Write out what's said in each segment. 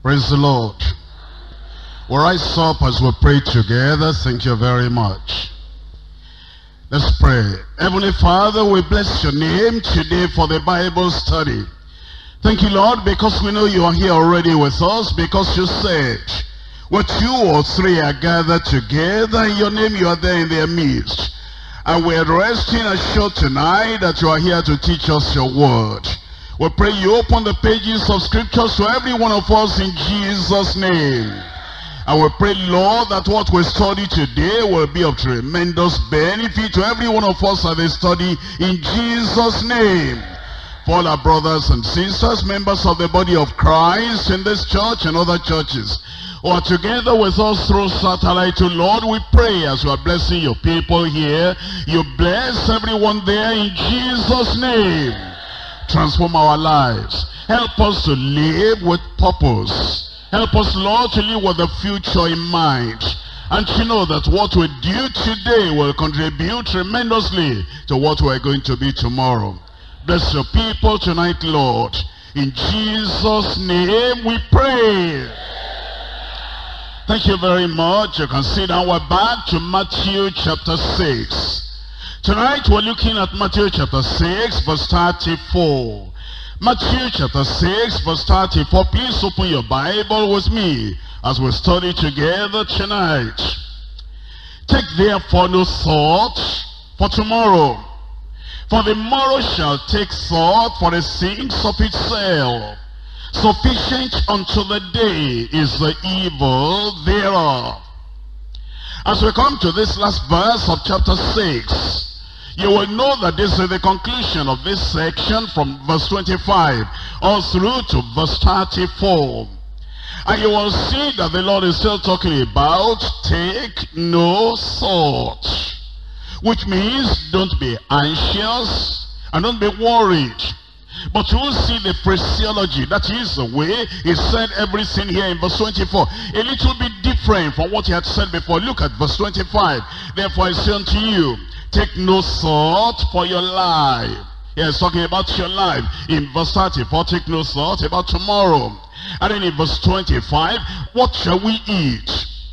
Praise the Lord. We'll rise up as we pray together. Thank you very much. Let's pray. Heavenly Father, we bless your name today for the Bible study. Thank you, Lord, because we know you are here already with us, because you said, where two or three are gathered together, in your name you are there in their midst. And we're resting assured tonight that you are here to teach us your word. We pray you open the pages of scriptures to every one of us in Jesus' name. And we pray, Lord, that what we study today will be of tremendous benefit to every one of us as they study in Jesus' name. For all our brothers and sisters, members of the body of Christ in this church and other churches, who are together with us through satellite, to Lord, we pray as you are blessing your people here, you bless everyone there in Jesus' name. Transform our lives. Help us to live with purpose. Help us, Lord, to live with the future in mind. And to know that what we do today will contribute tremendously to what we're going to be tomorrow. Bless your people tonight, Lord. In Jesus' name we pray. Thank you very much. You can sit down. We're back to Matthew chapter 6. Tonight we're looking at Matthew chapter 6 verse 34. Matthew chapter 6 verse 34. Please open your Bible with me as we study together tonight. Take therefore no thought for tomorrow, for the morrow shall take thought for the things of itself. Sufficient unto the day is the evil thereof. As we come to this last verse of chapter 6, you will know that this is the conclusion of this section from verse 25 all through to verse 34. And you will see that the Lord is still talking about take no thought, which means don't be anxious and don't be worried. But you will see the phraseology, that is the way he said everything here in verse 24. A little bit different from what he had said before. Look at verse 25. Therefore I say unto you, take no thought for your life. He is talking about your life. In verse 34, take no thought about tomorrow. And then in verse 25, what shall we eat?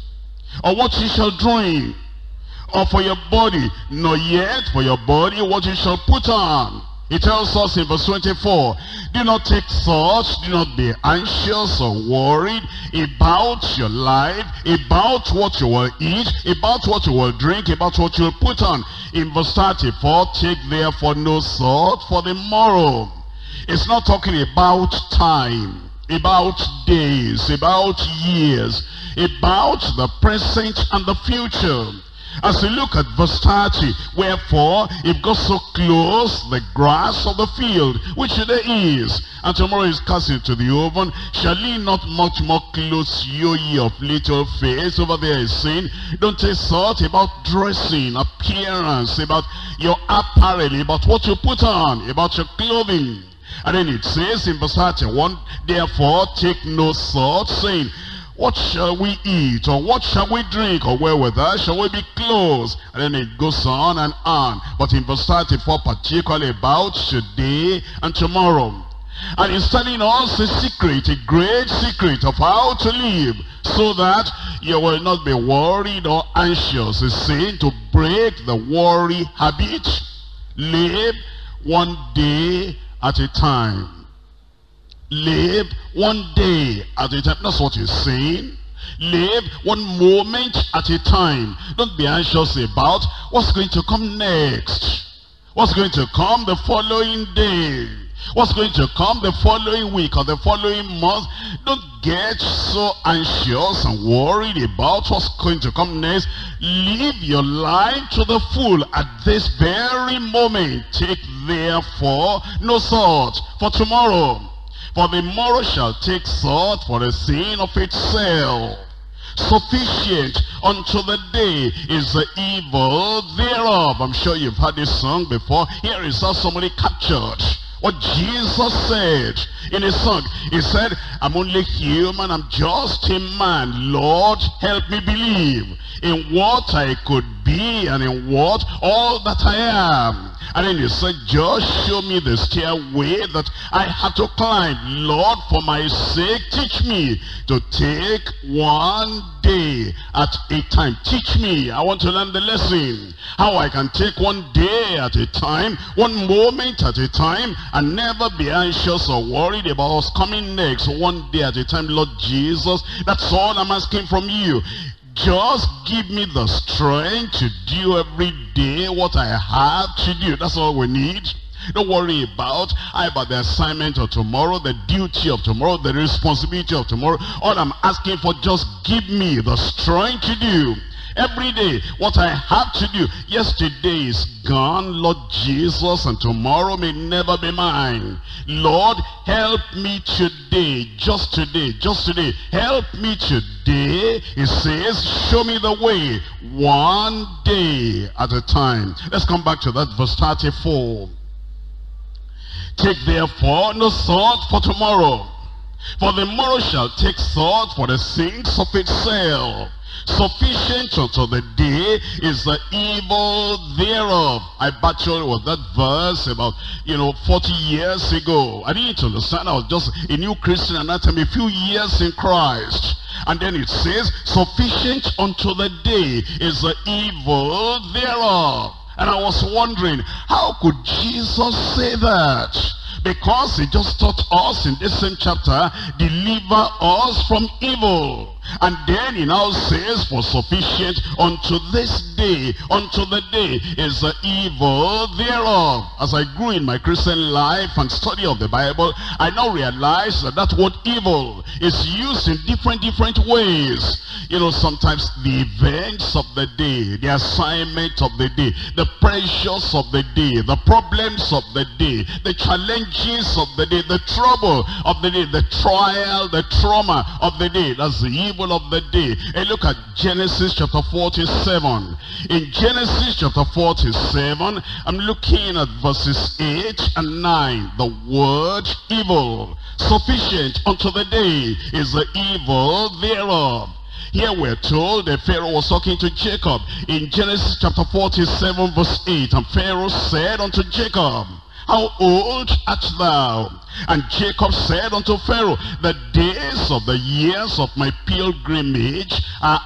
Or what you shall drink? Or for your body, nor yet for your body what you shall put on. He tells us in verse 24, do not take thought, do not be anxious or worried about your life, about what you will eat, about what you will drink, about what you will put on. In verse 34, take therefore no thought for the morrow. It's not talking about time, about days, about years, about the present and the future. As we look at verse 30, wherefore, if God so clothes the grass of the field, which today is, and tomorrow is cast into the oven, shall he not much more clothe you, ye of little faith? Over there is saying, don't take thought about dressing, appearance, about your apparel, about what you put on, about your clothing. And then it says in verse 31, therefore take no thought, saying, what shall we eat, or what shall we drink, or wherewithal shall we be clothed? And then it goes on and on. But in verse 34, particularly about today and tomorrow. And he's telling us a secret, a great secret of how to live, so that you will not be worried or anxious. He's saying to break the worry habit. Live one day at a time. Live one day at a time. That's what he's saying. Live one moment at a time. Don't be anxious about what's going to come next. What's going to come the following day. What's going to come the following week or the following month. Don't get so anxious and worried about what's going to come next. Live your life to the full at this very moment. Take therefore no thought for tomorrow. For the morrow shall take thought for the thing of itself. Sufficient unto the day is the evil thereof. I'm sure you've heard this song before. Here is how somebody captured what Jesus said in his song. He said, I'm only human, I'm just a man. Lord, help me believe in what I could be and in what all that I am. And then he said, just show me the stairway that I have to climb. Lord, for my sake, teach me to take one day at a time. Teach me. I want to learn the lesson. How I can take one day at a time, one moment at a time, and never be anxious or worried about what's coming next. One day at a time, Lord Jesus. That's all I'm asking from you. Just give me the strength to do every day what I have to do. That's all we need. Don't worry about the assignment of tomorrow, the duty of tomorrow, the responsibility of tomorrow. All I'm asking for, just give me the strength to do every day what I have to do. Yesterday is gone, Lord Jesus, and tomorrow may never be mine. Lord, help me today, just today, just today. Help me today. It says, show me the way, one day at a time. Let's come back to that verse 34. Take therefore no thought for tomorrow, for the morrow shall take thought for the things of itself. Sufficient unto the day is the evil thereof. I battled with that verse about 40 years ago. I didn't understand. I was just a new Christian at that time, a few years in Christ. And then it says, sufficient unto the day is the evil thereof. And I was wondering, how could Jesus say that? Because he just taught us in this same chapter, deliver us from evil. And then he now says, for sufficient unto this day, unto the day is the evil thereof. As I grew in my Christian life and study of the Bible, I now realize that that word evil is used in different ways. Sometimes the events of the day, the assignment of the day, the pressures of the day, the problems of the day, the challenges of the day, the trouble of the day, the trial, the trauma of the day. That's the evil of the day. And look at Genesis chapter 47. In Genesis chapter 47, I'm looking at verses 8 and 9. The word evil, sufficient unto the day is the evil thereof. Here we're told that Pharaoh was talking to Jacob in Genesis chapter 47 verse 8. And Pharaoh said unto Jacob, how old art thou? And Jacob said unto Pharaoh, the days of the years of my pilgrimage are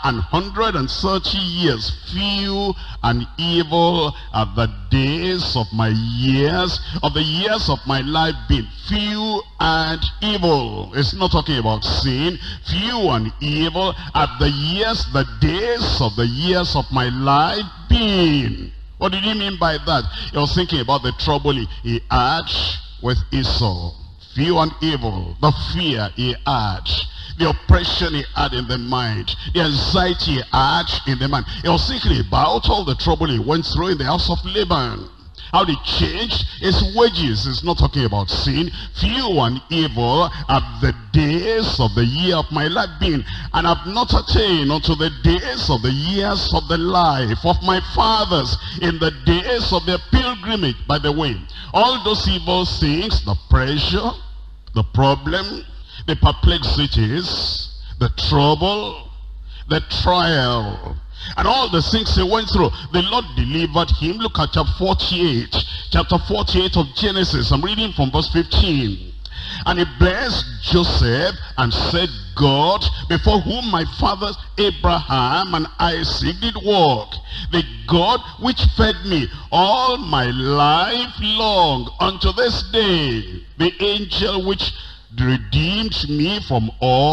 130 years. Few and evil are the days of my years, of the years of my life being few and evil. It's not talking about sin. Few and evil are the years, the days of the years of my life being. What did he mean by that? He was thinking about the trouble he had with Esau. Few and evil, the fear he had, the oppression he had in the mind, the anxiety he had in the mind. He was thinking about all the trouble he went through in the house of Laban. How they changed his wages. It's not talking about sin. Few and evil are the days of the year of my life being, and have not attained unto the days of the years of the life of my fathers in the days of their pilgrimage. By the way, all those evil things, the pressure, the problem, the perplexities, the trouble, the trial, and all the things he went through, the Lord delivered him. Look at chapter 48. Chapter 48 of Genesis. I'm reading from verse 15. And he blessed Joseph and said, God, before whom my fathers Abraham and Isaac did walk, the God which fed me all my life long unto this day, the angel which redeemed me from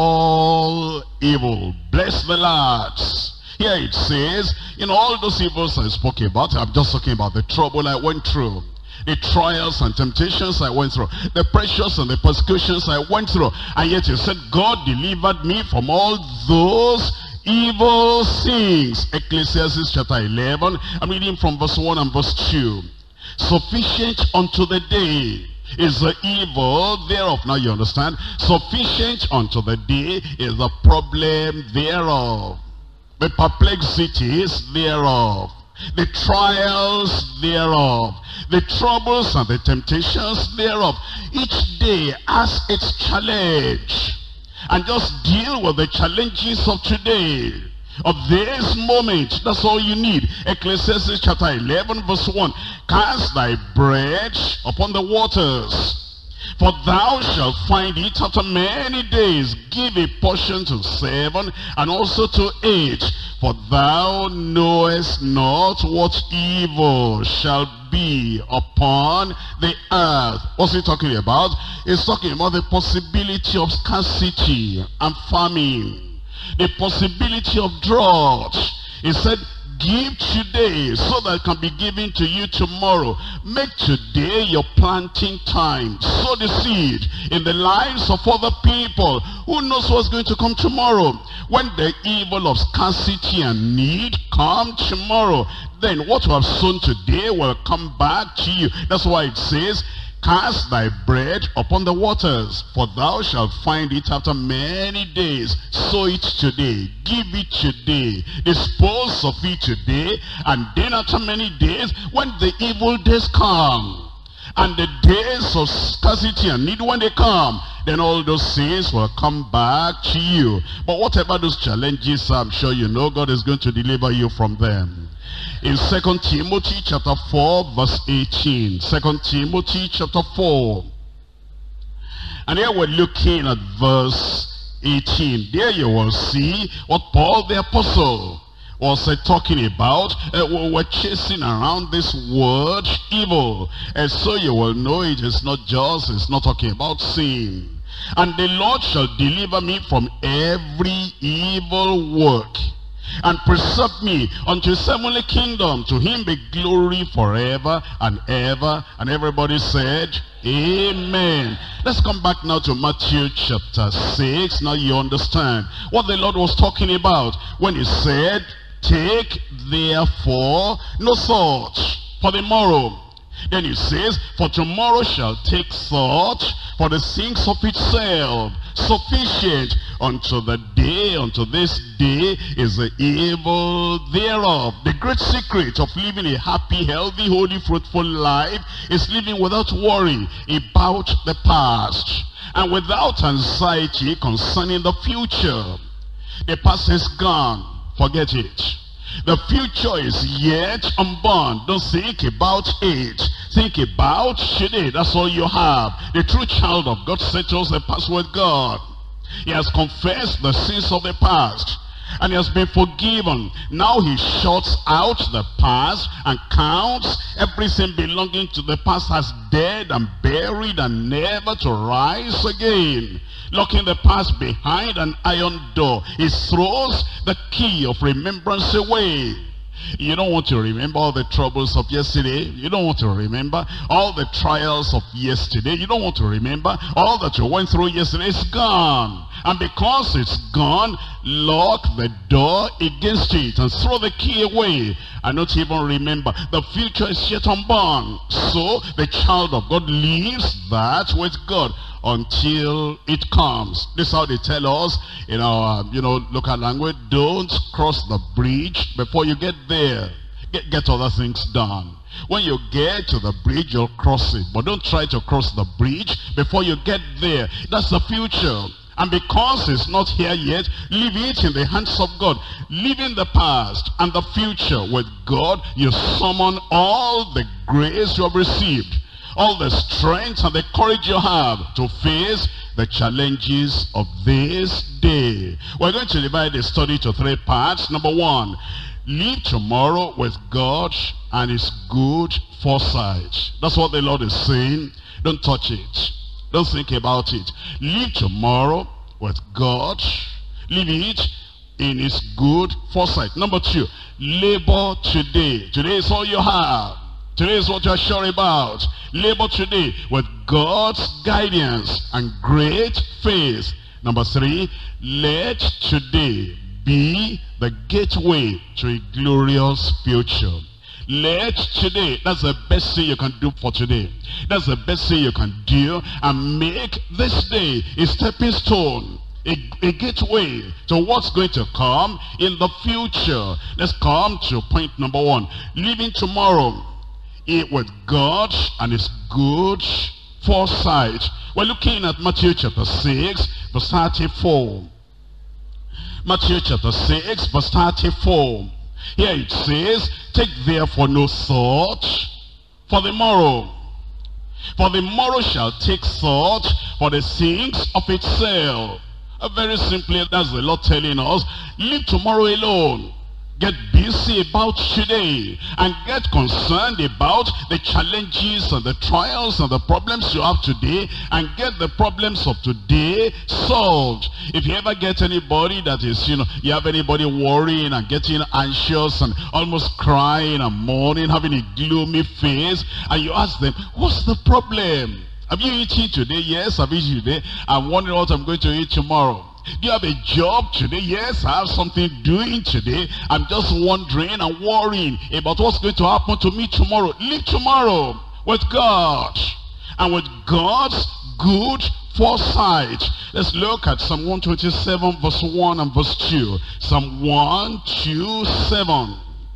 all evil. Bless the Lord. Here it says, all those evils I spoke about, I'm just talking about the trouble I went through, the trials and temptations I went through, the pressures and the persecutions I went through. And yet he said, God delivered me from all those evil things. Ecclesiastes chapter 11, I'm reading from verse 1 and verse 2. Sufficient unto the day is the evil thereof. Now you understand. Sufficient unto the day is the problem thereof, the perplexities thereof, the trials thereof, the troubles and the temptations thereof. Each day has its challenge. And just deal with the challenges of today. of this moment. That's all you need. Ecclesiastes chapter 11 verse 1. Cast thy bread upon the waters, for thou shalt find it after many days. Give a portion to 7 and also to 8. For thou knowest not what evil shall be upon the earth. What's he talking about? He's talking about the possibility of scarcity and famine, the possibility of drought. He said, give today so that it can be given to you tomorrow. Make today your planting time. Sow the seed in the lives of other people. Who knows what's going to come tomorrow? When the evil of scarcity and need come tomorrow, then what you have sown today will come back to you. That's why it says, cast thy bread upon the waters, for thou shalt find it after many days. Sow it today, give it today, dispose of it today, and then after many days, when the evil days come, and the days of scarcity and need, when they come, then all those things will come back to you. But whatever those challenges, I'm sure you know God is going to deliver you from them. In 2 Timothy chapter 4 verse 18. 2 Timothy chapter 4. And here we're looking at verse 18. There you will see what Paul the apostle was talking about. We're chasing around this word evil. And so you will know it is not just, it's not talking about sin. And the Lord shall deliver me from every evil work, and preserve me unto his heavenly kingdom. To him be glory forever and ever. And everybody said, amen. Let's come back now to Matthew chapter 6. Now you understand what the Lord was talking about when he said, take therefore no thought for the morrow. Then he says, for tomorrow shall take thought for the things of itself. Sufficient unto the day, unto this day is the evil thereof. The great secret of living a happy, healthy, holy, fruitful life is living without worry about the past and without anxiety concerning the future. The past is gone. Forget it. The future is yet unborn. Don't think about it. Think about today. That's all you have. The true child of God settles the past with God. He has confessed the sins of the past, and he has been forgiven. Now he shuts out the past and counts everything belonging to the past as dead and buried and never to rise again. Locking the past behind an iron door, he throws the key of remembrance away. You don't want to remember all the troubles of yesterday. You don't want to remember all the trials of yesterday. You don't want to remember all that you went through yesterday. It's gone. And because it's gone, lock the door against it and throw the key away and not even remember. The future is yet unborn. So the child of God leaves that with God until it comes. This is how they tell us in our local language: don't cross the bridge before you get there. Get other things done. When you get to the bridge, you'll cross it, but don't try to cross the bridge before you get there. That's the future. And because it's not here yet, leave it in the hands of God. Leaving the past and the future with God, you summon all the grace you have received, all the strength and the courage you have to face the challenges of this day. We're going to divide the study to 3 parts. Number 1, live tomorrow with God and his good foresight. That's what the Lord is saying. Don't touch it. Don't think about it. Live tomorrow with God. Live it in his good foresight. Number 2, labor today. Today is all you have. Today is what you're sure about. Labor today with God's guidance and great faith. Number 3, let today be the gateway to a glorious future. Let today, that's the best thing you can do for today. That's the best thing you can do, and make this day a stepping stone, a gateway to what's going to come in the future. Let's come to point number 1. Living tomorrow with God and his good foresight. We're looking at Matthew chapter 6 verse 34. Matthew chapter 6 verse 34. Here it says, take therefore no thought for the morrow. For the morrow shall take thought for the things of itself. Very simply, that's the Lord telling us, leave tomorrow alone. Get busy about today and get concerned about the challenges and the trials and the problems you have today, and get the problems of today solved. If you ever get anybody that is, you have anybody worrying and getting anxious and almost crying and mourning, having a gloomy face, and you ask them, what's the problem? Have you eaten today? Yes, I've eaten today. I'm wondering what I'm going to eat tomorrow. Do you have a job today? Yes, I have something doing today. I'm just wondering and worrying about what's going to happen to me tomorrow. Live tomorrow with God and with God's good foresight. Let's look at Psalm 127 verse 1 and verse 2. Psalm 127.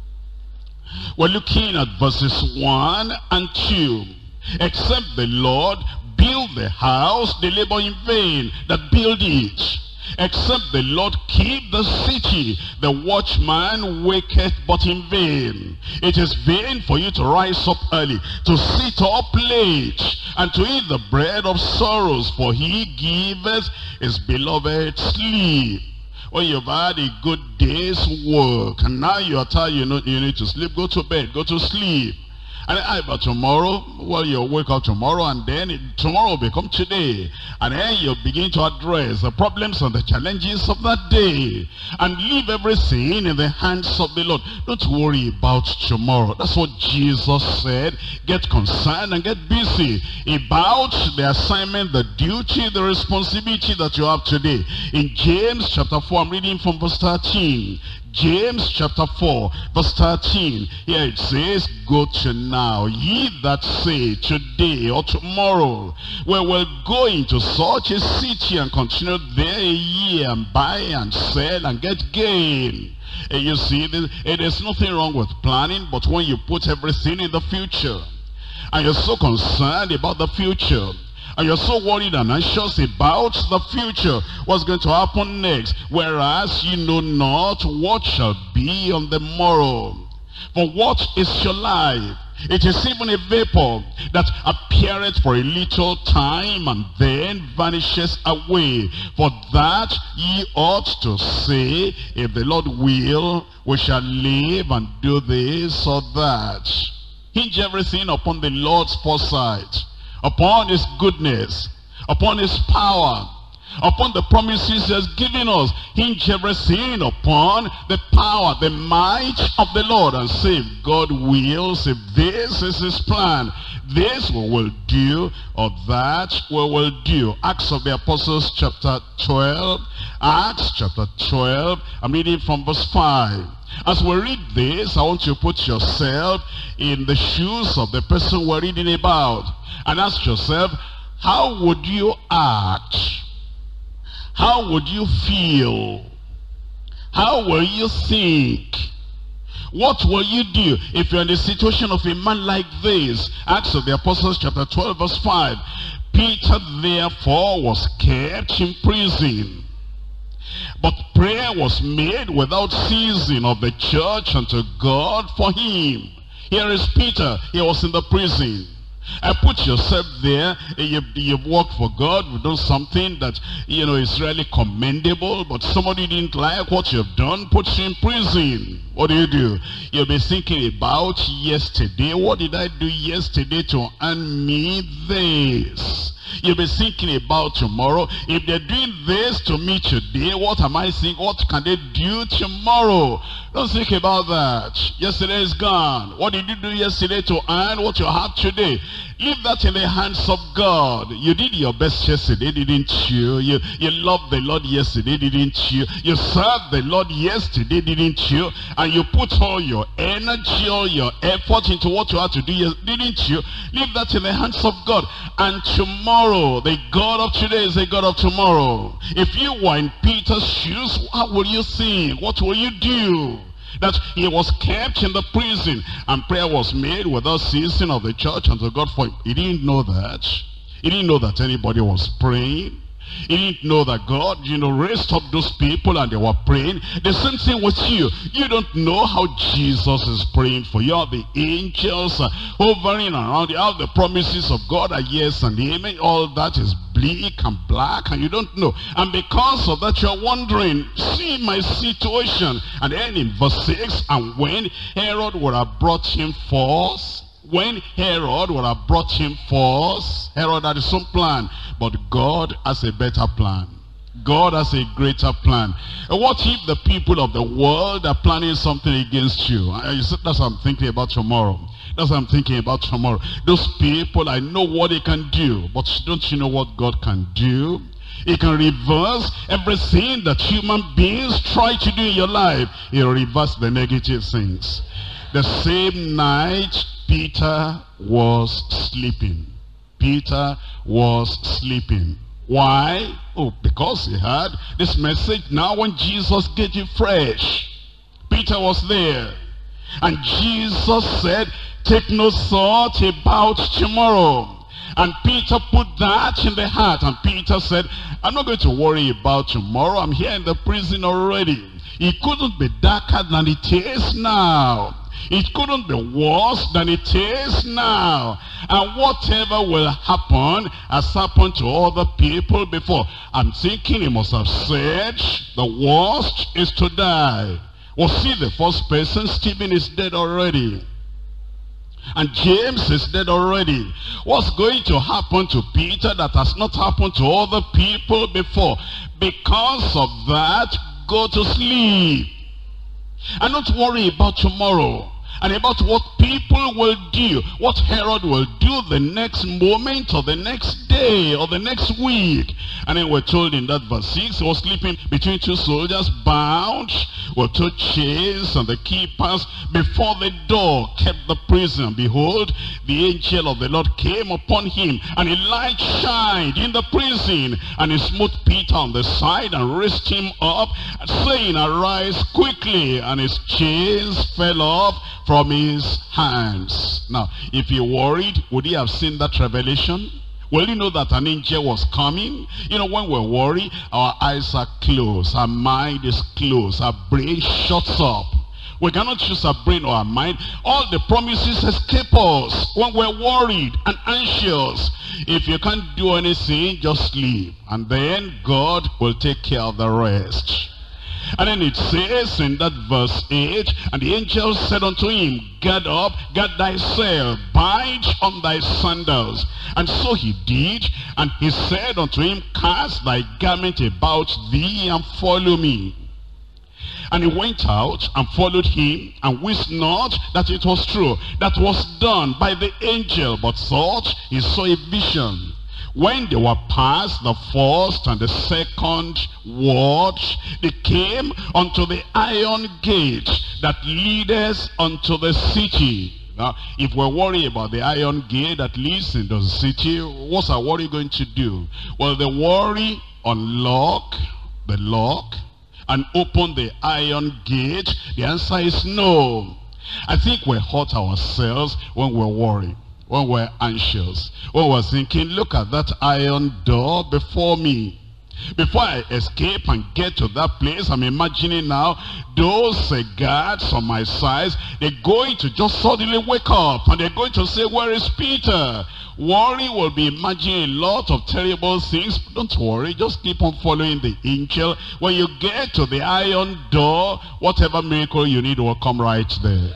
We're looking at verses 1 and 2. Except the Lord build the house, they labor in vain that build it. Except the Lord keep the city, the watchman waketh but in vain. It is vain for you to rise up early, to sit up late, and to eat the bread of sorrows, for he giveth his beloved sleep. When you've had a good day's work, and now you are tired, you need to sleep, go to bed, go to sleep. And but tomorrow, well, you'll wake up tomorrow, and then tomorrow will become today. And then you begin to address the problems and the challenges of that day. And leave everything in the hands of the Lord. Don't worry about tomorrow. That's what Jesus said. Get concerned and get busy about the assignment, the duty, the responsibility that you have today. In James chapter 4, I'm reading from verse 13. James chapter 4 verse 13. Here it says, go to now, ye that say today or tomorrow, we will go into such a city and continue there a year and buy and sell and get gain. And you see, there's nothing wrong with planning, but when you put everything in the future, and you're so concerned about the future, and you're so worried and anxious about the future, what's going to happen next, whereas you know not what shall be on the morrow. For what is your life? It is even a vapor that appeareth for a little time and then vanishes away. For that ye ought to say, if the Lord will, we shall live and do this or that. Hinge everything upon the Lord's foresight, upon his goodness, upon his power, upon the promises he has given us. Hinge everything upon the power, the might of the Lord, and say, if God wills, if this is his plan, this we will do, or that we will do. Acts of the Apostles chapter 12. Acts chapter 12, I'm reading from verse 5. As we read this, I want you to put yourself in the shoes of the person we're reading about, and ask yourself, how would you act? How would you feel? How will you think? What will you do if you're in the situation of a man like this? Acts of the Apostles chapter 12 verse 5. Peter therefore was kept in prison, but prayer was made without ceasing of the church unto God for him. Here is Peter. He was in the prison. Put yourself there. You've worked for God. You've done something that is really commendable, but somebody didn't like what you've done. Put you in prison. What do? You'll be thinking about yesterday. What did I do yesterday to earn me this? You'll be thinking about tomorrow. If they're doing this to me today, what am I thinking? What can they do tomorrow? Don't think about that. Yesterday is gone. What did you do yesterday to earn what you have today? Leave that in the hands of God. You did your best yesterday, didn't you? You loved the Lord yesterday, didn't you? You served the Lord yesterday, didn't you? And you put all your energy, all your effort into what you had to do, didn't you? Leave that in the hands of God. And tomorrow, the God of today is the God of tomorrow. If you were in Peter's shoes, how will you think? What will you do? That he was kept in the prison, and prayer was made without ceasing of the church unto God for him. He didn't know that. He didn't know that anybody was praying. He didn't know that God, raised up those people and they were praying. The same thing with you. You don't know how Jesus is praying for you. All the angels hovering around you. All the promises of God are yes and amen. All that is bleak and black and you don't know. And because of that you're wondering, see my situation. And then in verse 6, and when Herod would have brought him forth, Herod had his own plan, but God has a better plan. God has a greater plan. And what if the people of the world are planning something against you? That's what I'm thinking about tomorrow. Those people, I know what they can do, but don't you know what God can do? He can reverse everything that human beings try to do in your life. He'll reverse the negative things. The same night, Peter was sleeping. Why? Oh, because he had this message. Now when Jesus get it fresh, Peter was there. And Jesus said, take no thought about tomorrow. And Peter put that in the heart. And Peter said, I'm not going to worry about tomorrow. I'm here in the prison already. It couldn't be darker than it is now. It couldn't be worse than it is now. And whatever will happen has happened to other people before. I'm thinking he must have said, the worst is to die. Well, see, the first person, Stephen, is dead already. And James is dead already. What's going to happen to Peter that has not happened to other people before? Because of that, go to sleep. And don't worry about tomorrow. And about what people will do, what Herod will do the next moment or the next day or the next week. And then we're told in that verse 6, he was sleeping between two soldiers, bound with two chains, and the keepers before the door kept the prison. Behold, the angel of the Lord came upon him, and a light shined in the prison, and he smote Peter on the side and raised him up, saying, arise quickly. And his chains fell off from his hands. Now, if he worried, would he have seen that revelation? Will you know that an angel was coming? When we worry, our eyes are closed, our mind is closed, our brain shuts up. We cannot use our brain or our mind. All the promises escape us when we're worried and anxious. If you can't do anything, just sleep, and then God will take care of the rest. And then it says in that verse 8, and the angel said unto him, get up, gird thyself, bind on thy sandals. And so he did, and he said unto him, cast thy garment about thee, and follow me. And he went out and followed him, and wist not that it was true, that was done by the angel, but thought he saw a vision. When they were past the first and the second watch, they came unto the iron gate that leadeth unto the city. Now, if we're worried about the iron gate that leads into the city, what's our worry going to do? Well, the worry, unlock the lock and open the iron gate. The answer is no. I think we hurt ourselves when we're worried, when we're anxious, when we're thinking, look at that iron door before me. Before I escape and get to that place, I'm imagining now those guards on my side, they're going to just suddenly wake up and they're going to say, where is Peter? Worry will be imagining a lot of terrible things. Don't worry, just keep on following the angel. When you get to the iron door, whatever miracle you need will come right there.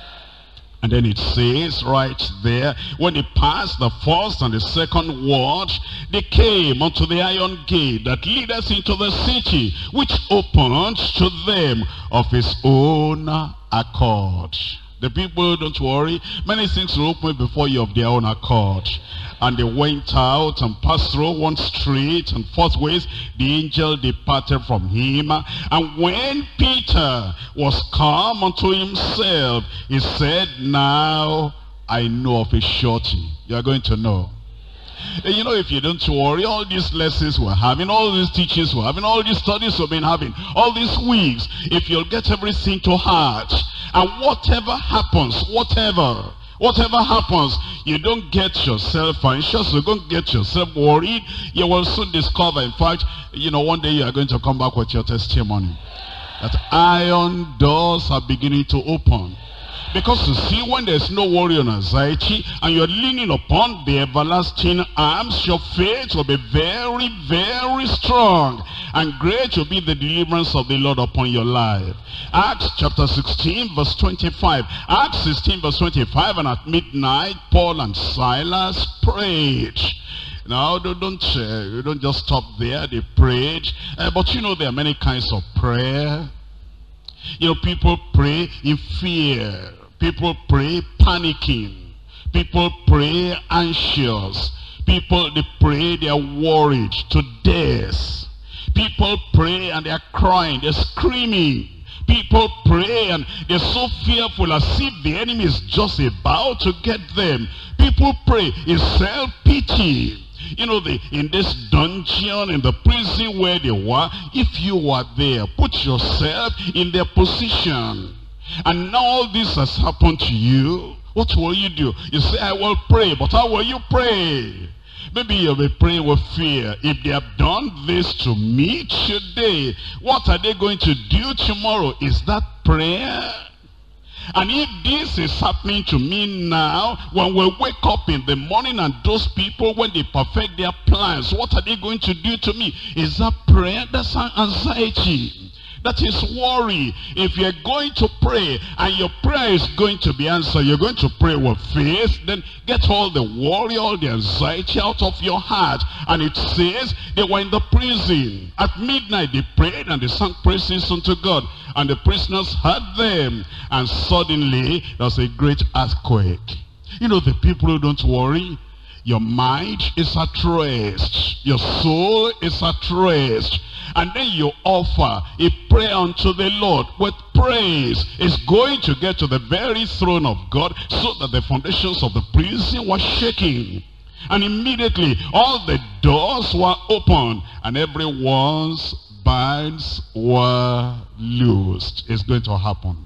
And then it says right there, when they passed the first and the second watch, they came unto the iron gate that leadeth into the city, which opened to them of his own accord. The people, don't worry, many things will open before you of their own accord. And they went out and passed through one street, and forthwith the angel departed from him. And when Peter was come unto himself, he said, now I know of a surety. You are going to know. You know, if you don't worry, all these lessons we're having, all these teachings we're having, all these studies we've been having, all these weeks, if you'll get everything to heart, and whatever happens, whatever, Whatever happens, you don't get yourself anxious, you don't get yourself worried. You will soon discover, in fact, one day you are going to come back with your testimony. That iron doors are beginning to open. Because you see, when there's no worry and anxiety, and you're leaning upon the everlasting arms, your faith will be very, very strong. And great will be the deliverance of the Lord upon your life. Acts chapter 16 verse 25. Acts 16 verse 25, and at midnight Paul and Silas prayed. Now, don't just stop there. They prayed. But there are many kinds of prayer. People pray in fear. People pray panicking. People pray anxious. People, they pray, they are worried to death. People pray and they are crying, they're screaming. People pray and they're so fearful, as if the enemy is just about to get them. People pray in self-pity. In this dungeon, in the prison where they were, if you were there, put yourself in their position. And now all this has happened to you. What will you do? You say, I will pray, but how will you pray? Maybe you'll be praying with fear. If they have done this to me today, what are they going to do tomorrow? Is that prayer? And if this is happening to me now, when we wake up in the morning and those people, when they perfect their plans, what are they going to do to me? Is that prayer? That's anxiety. That is worry. If you're going to pray and your prayer is going to be answered, you're going to pray with faith, then get all the worry, all the anxiety out of your heart. And it says they were in the prison. At midnight they prayed and they sang praises unto God. And the prisoners heard them. And suddenly there was a great earthquake. The people who don't worry, your mind is at rest. Your soul is at rest. And then you offer a prayer unto the Lord with praise. It's going to get to the very throne of God, so that the foundations of the prison were shaking. And immediately all the doors were open, and everyone's bands were loosed. It's going to happen.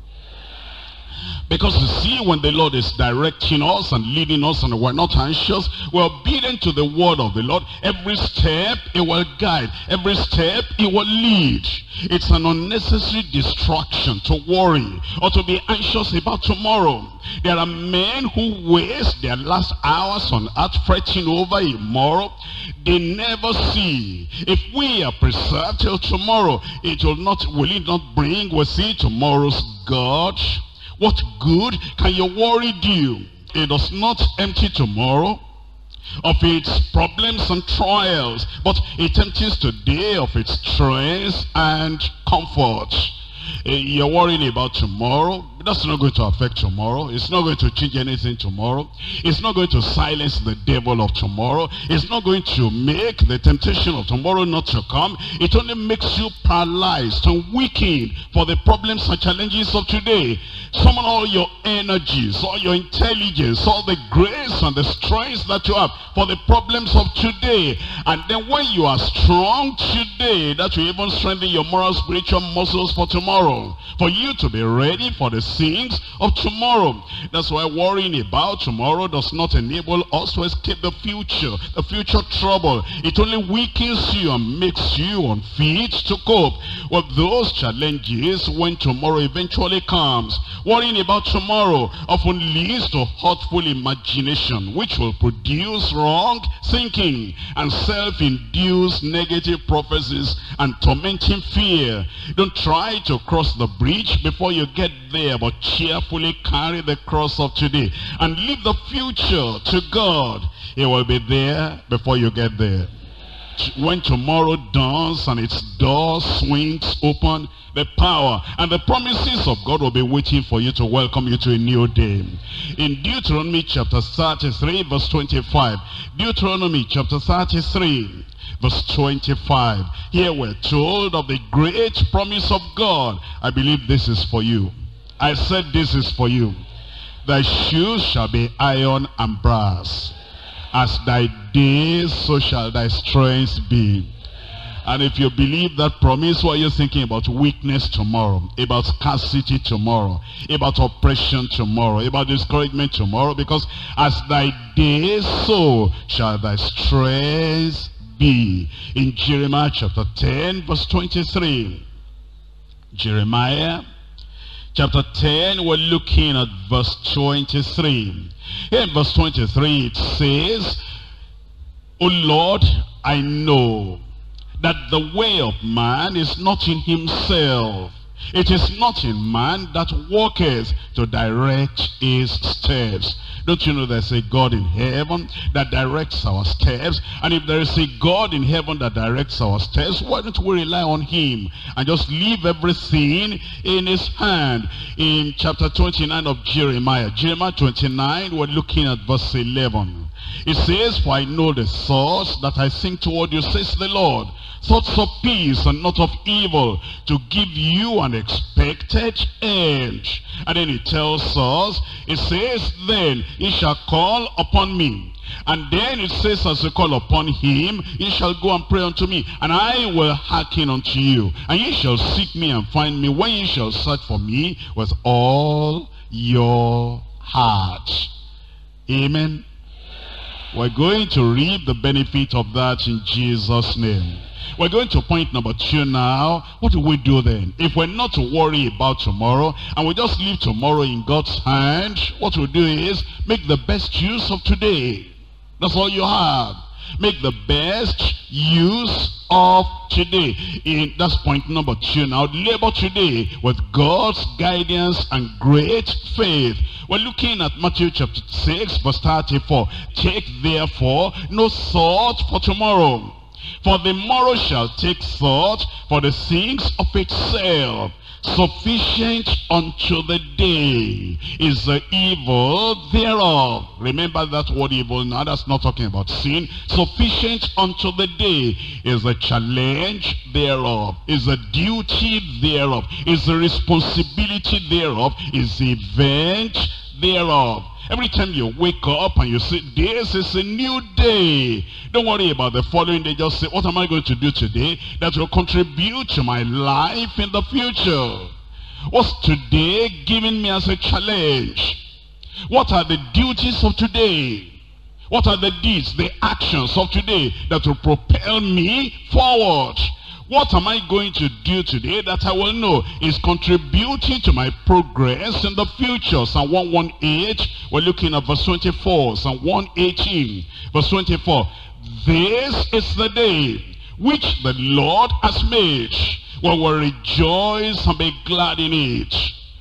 Because you see, when the Lord is directing us and leading us and we're not anxious, we're obedient to the word of the Lord. Every step He will guide. Every step He will lead. It's an unnecessary distraction to worry or to be anxious about tomorrow. There are men who waste their last hours on earth fretting over tomorrow. They never see. If we are preserved till tomorrow, will it not bring with it tomorrow's God? What good can your worry do? It does not empty tomorrow of its problems and trials, but it empties today of its strength and comfort. You're worrying about tomorrow. That's not going to affect tomorrow. It's not going to change anything tomorrow. It's not going to silence the devil of tomorrow. It's not going to make the temptation of tomorrow not to come. It only makes you paralyzed and weakened for the problems and challenges of today. Summon all your energies, all your intelligence, all the grace and the strength that you have for the problems of today. And then when you are strong today, that will even strengthen your moral spiritual muscles for tomorrow, for you to be ready for the things of tomorrow. That's why worrying about tomorrow does not enable us to escape the future trouble. It only weakens you and makes you unfit to cope with those challenges when tomorrow eventually comes. Worrying about tomorrow often leads to hurtful imagination, which will produce wrong thinking and self-induced negative prophecies and tormenting fear. Don't try to cross the bridge before you get there, but cheerfully carry the cross of today and leave the future to God. He will be there before you get there. When tomorrow dawns and its door swings open, the power and the promises of God will be waiting for you to welcome you to a new day. In Deuteronomy chapter 33 verse 25, Deuteronomy chapter 33 verse 25, here we're told of the great promise of God. I believe this is for you. I said this is for you. Thy shoes shall be iron and brass. As thy days, so shall thy strength be. And if you believe that promise, what are you thinking about? Weakness tomorrow, about scarcity tomorrow, about oppression tomorrow, about discouragement tomorrow. Because as thy days, so shall thy strength be. In Jeremiah chapter 10, verse 23. Jeremiah chapter 10, we're looking at verse 23. Here in verse 23 it says, O Lord, I know that the way of man is not in himself. It is not in man that walketh to direct his steps. Don't you know there's a God in heaven that directs our steps? And if there is a God in heaven that directs our steps, why don't we rely on him and just leave everything in his hand? In chapter 29 of Jeremiah 29, we're looking at verse 11. It says, for I know the thoughts that I think toward you, says the Lord, thoughts of peace and not of evil, to give you an expected end. And then it tells us, it says, then he shall call upon me. And then it says, as you call upon him, ye shall go and pray unto me, and I will hearken unto you. And ye shall seek me and find me, when ye shall search for me with all your heart. Amen. We're going to reap the benefit of that in Jesus' name. We're going to point number 2 now. What do we do then? If we're not to worry about tomorrow, and we just leave tomorrow in God's hand, what we'll do is make the best use of today. That's all you have. Make the best use of today. That's point number 2 now. Labor today with God's guidance and great faith. We're looking at Matthew chapter 6 verse 34. Take therefore no thought for tomorrow, for the morrow shall take thought for the things of itself. Sufficient unto the day is the evil thereof. Remember that word evil now, that's not talking about sin. Sufficient unto the day is the challenge thereof, is the duty thereof, is the responsibility thereof, is the event thereof. Every time you wake up and you say, this is a new day, don't worry about the following day. Just say, what am I going to do today that will contribute to my life in the future? What's today giving me as a challenge? What are the duties of today? What are the deeds, the actions of today that will propel me forward? What am I going to do today that I will know is contributing to my progress in the future? Psalm 118, we're looking at verse 24. Psalm 118, verse 24. This is the day which the Lord has made. We will rejoice and be glad in it.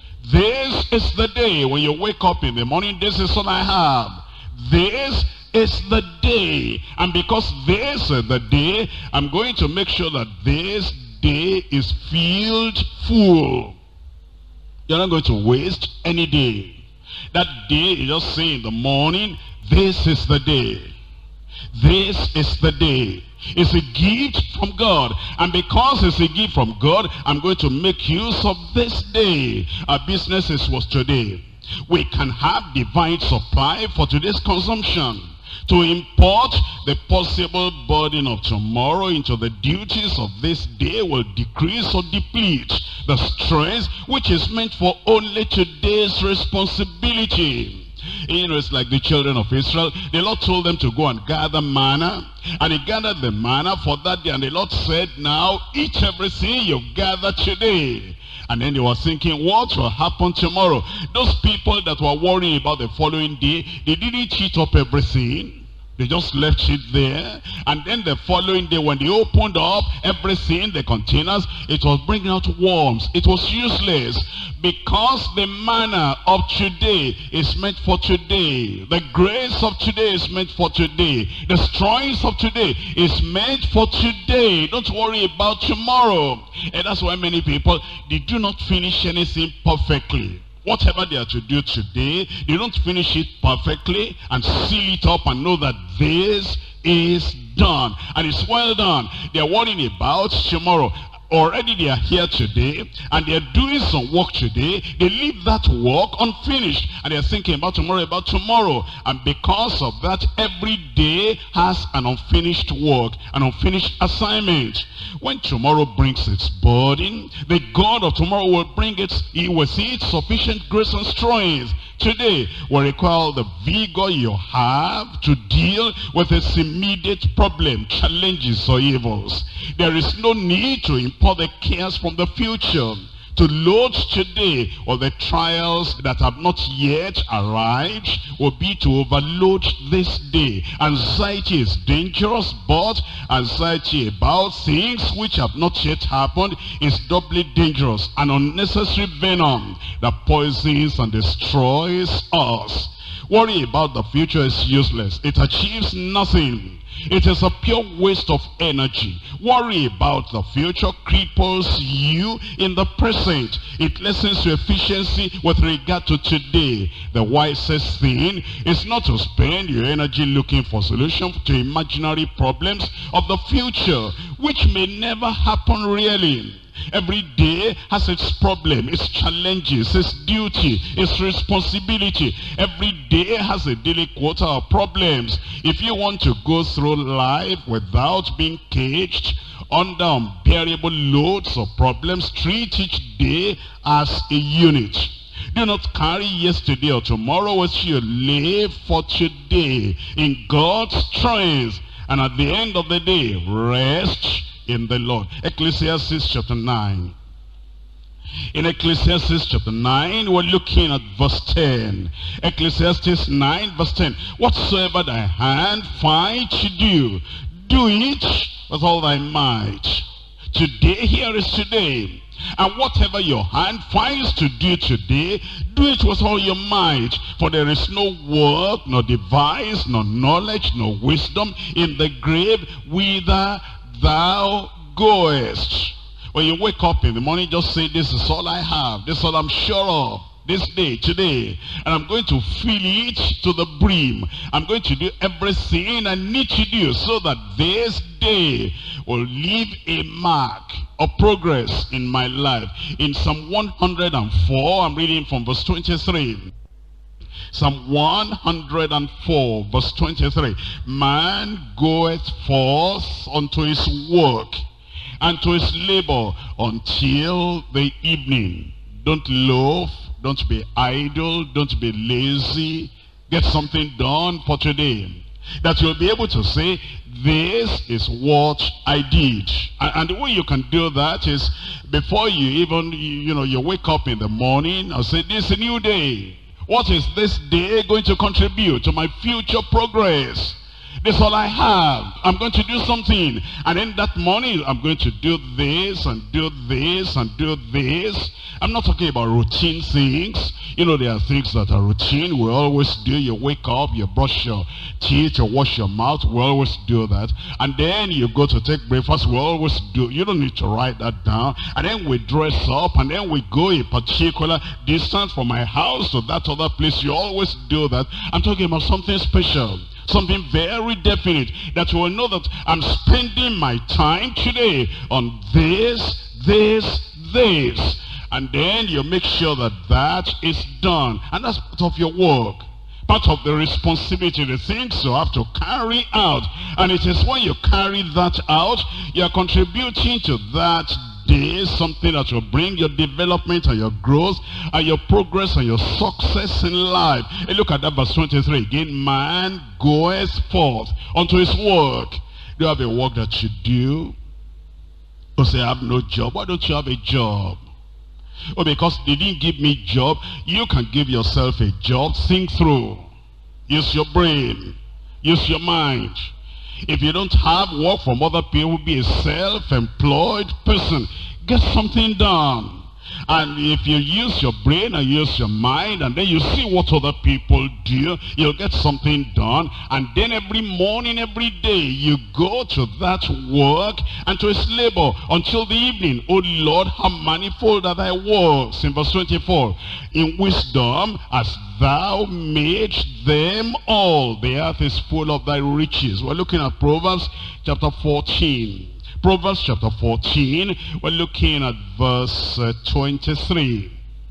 This is the day when you wake up in the morning, this is what I have. This is the day, and because this is the day, I'm going to make sure that this day is filled full. You're not going to waste any day. That day, you just say in the morning, this is the day. This is the day. It's a gift from God, and because it's a gift from God, I'm going to make use of this day. Our business was today. We can have divine supply for today's consumption. To import the possible burden of tomorrow into the duties of this day will decrease or deplete the strength which is meant for only today's responsibility. You know, it's like the children of Israel. The Lord told them to go and gather manna, and they gathered the manna for that day, and the Lord said, now eat everything you've gathered today. And then they were thinking, what will happen tomorrow? Those people that were worrying about the following day, they didn't eat up everything. They just left it there. And then the following day, when they opened up everything, the containers, it was bringing out worms. It was useless. Because the manna of today is meant for today. The grace of today is meant for today. The strength of today is meant for today. Don't worry about tomorrow. And that's why many people, they do not finish anything perfectly. Whatever they are to do today, they don't finish it perfectly and seal it up and know that this is done. And it's well done. They're worrying about tomorrow. Already they are here today, and they are doing some work today. They leave that work unfinished, and they are thinking about tomorrow. And because of that, every day has an unfinished work, an unfinished assignment. When tomorrow brings its burden, the God of tomorrow will bring it, he will see its sufficient grace and strength. Today will require the vigor you have to deal with its immediate problem, challenges or evils. There is no need to import the cares from the future, to load today or the trials that have not yet arrived will be to overload this day. Anxiety is dangerous, but anxiety about things which have not yet happened is doubly dangerous. An unnecessary venom that poisons and destroys us. Worry about the future is useless. It achieves nothing. It is a pure waste of energy. Worry about the future cripples you in the present. It lessens your efficiency with regard to today. The wisest thing is not to spend your energy looking for solutions to imaginary problems of the future, which may never happen really. Every day has its problem, its challenges, its duty, its responsibility. Every day has a daily quota of problems. If you want to go through life without being caged under unbearable loads of problems, treat each day as a unit. Do not carry yesterday or tomorrow with you. Live for today in God's strength. And at the end of the day, rest in the Lord. Ecclesiastes chapter 9. In Ecclesiastes chapter 9, we're looking at verse 10. Ecclesiastes 9 verse 10. Whatsoever thy hand find to do, do it with all thy might. Today, here is today. And whatever your hand finds to do today, do it with all your might. For there is no work, nor device, nor knowledge, nor wisdom in the grave whither thou goest. When you wake up in the morning, just say, this is all I have. This is all I'm sure of. This day, today. And I'm going to fill it to the brim. I'm going to do everything I need to do so that this day will leave a mark of progress in my life. In Psalm 104, I'm reading from verse 23. Psalm 104 verse 23. Man goeth forth unto his work and to his labor until the evening. Don't loaf, don't be idle, don't be lazy. Get something done for today, that you'll be able to say, this is what I did. And the way you can do that is, before you even, you wake up in the morning, I'll say, this is a new day. What is this day going to contribute to my future progress? This is all I have. I'm going to do something. And then that morning, I'm going to do this and do this and do this. I'm not talking about routine things. There are things that are routine. We always do. You wake up, you brush your teeth, you wash your mouth. We always do that. And then you go to take breakfast. We always do. You don't need to write that down. And then we dress up, and then we go a particular distance from my house to that other place. You always do that. I'm talking about something special. Something very definite, that you will know that I'm spending my time today on this. And then you make sure that that is done. And that's part of your work. Part of the responsibility, the things you have to carry out. And it is when you carry that out, you are contributing to that day something that will bring your development and your growth and your progress and your success in life. And look at that verse 23 again. Man goeth forth unto his work. Do you have a work that you do? You say, I have no job. Why don't you have a job? Oh, because they didn't give me a job. You can give yourself a job. Think through. Use your brain. Use your mind. If you don't have work from other people, be a self-employed person. Get something done. And if you use your brain and use your mind, and then you see what other people do, you'll get something done. And then every morning, every day, you go to that work and to his labor until the evening. O Lord, how manifold are thy works. In verse 24, in wisdom hast thou made them all. The earth is full of thy riches. We're looking at Proverbs chapter 14. Proverbs chapter 14, we're looking at verse 23.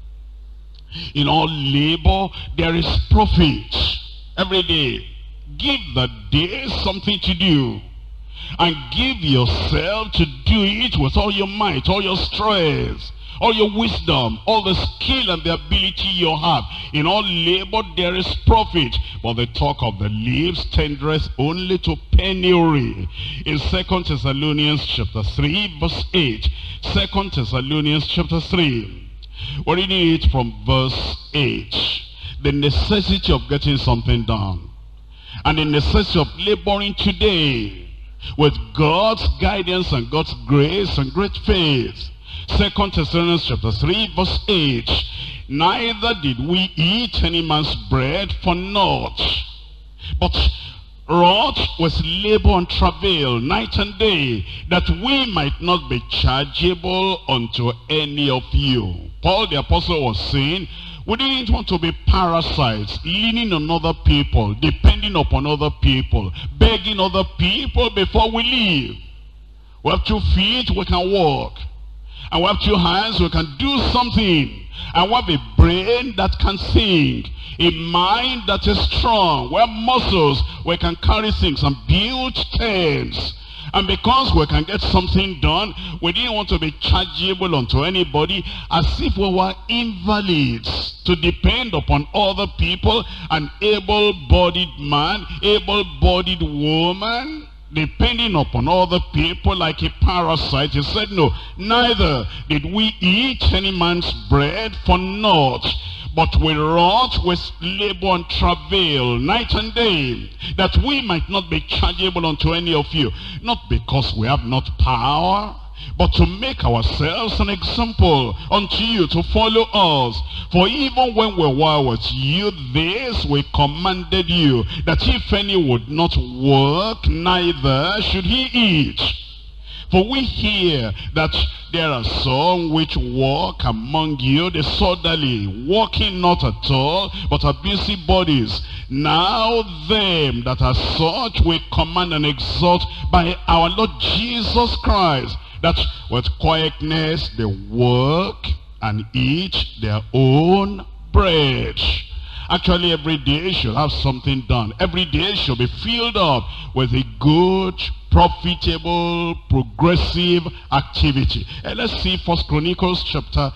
In all labor there is profit. Every day, give the day something to do. And give yourself to do it with all your might, all your strength, all your wisdom, all the skill and the ability you have. In all labor there is profit, but the talk of the lips tendereth only to penury. In 2 Thessalonians chapter 3 verse 8. 2 Thessalonians chapter 3. We're reading it from verse 8. The necessity of getting something done, and the necessity of laboring today with God's guidance and God's grace and great faith. 2 Thessalonians chapter 3 verse 8. Neither did we eat any man's bread for naught, but wrought with labor and travail night and day, that we might not be chargeable unto any of you. Paul the apostle was saying, we didn't want to be parasites, leaning on other people, depending upon other people, begging other people before we live. We have 2 feet, we can walk. And we have 2 hands, we can do something. And we have a brain that can think, a mind that is strong. We have muscles, we can carry things and build tents. And because we can get something done, we didn't want to be chargeable unto anybody, as if we were invalids, to depend upon other people, an able-bodied man, able-bodied woman, depending upon other people like a parasite. He said, no, neither did we eat any man's bread for naught, but we wrought with labor and travail night and day, that we might not be chargeable unto any of you, not because we have not power, but to make ourselves an example unto you, to follow us. For even when we were with you, this we commanded you, that if any would not work, neither should he eat. For we hear that there are some which walk among you disorderly, walking not at all, but are busybodies. Now them that are such we command and exhort by our Lord Jesus Christ, that with quietness they work and eat their own bread. Actually, every day should have something done. Every day should be filled up with a good, profitable, progressive activity. And let's see 1 Chronicles chapter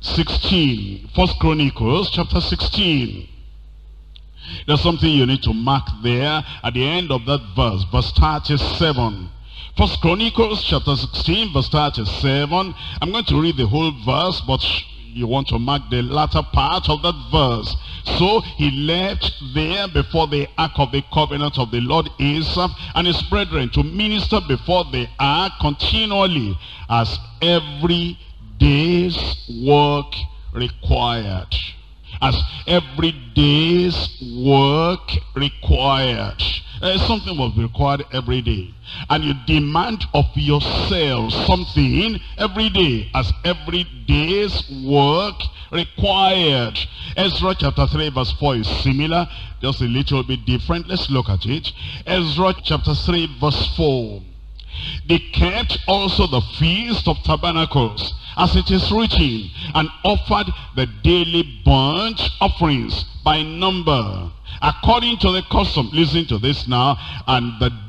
16. 1 Chronicles chapter 16. There's something you need to mark there at the end of that verse, verse 37. 1 Chronicles chapter 16, verse 37. I'm going to read the whole verse, but you want to mark the latter part of that verse. So he left there before the ark of the covenant of the Lord Asaph and his brethren to minister before the ark continually, as every day's work required. As every day's work required. Something must be required every day. And you demand of yourself something every day, as every day's work required. Ezra chapter 3 verse 4 is similar, just a little bit different. Let's look at it. Ezra chapter 3 verse 4. They kept also the feast of tabernacles, as it is written, and offered the daily burnt offerings by number, according to the custom. Listen to this now. And the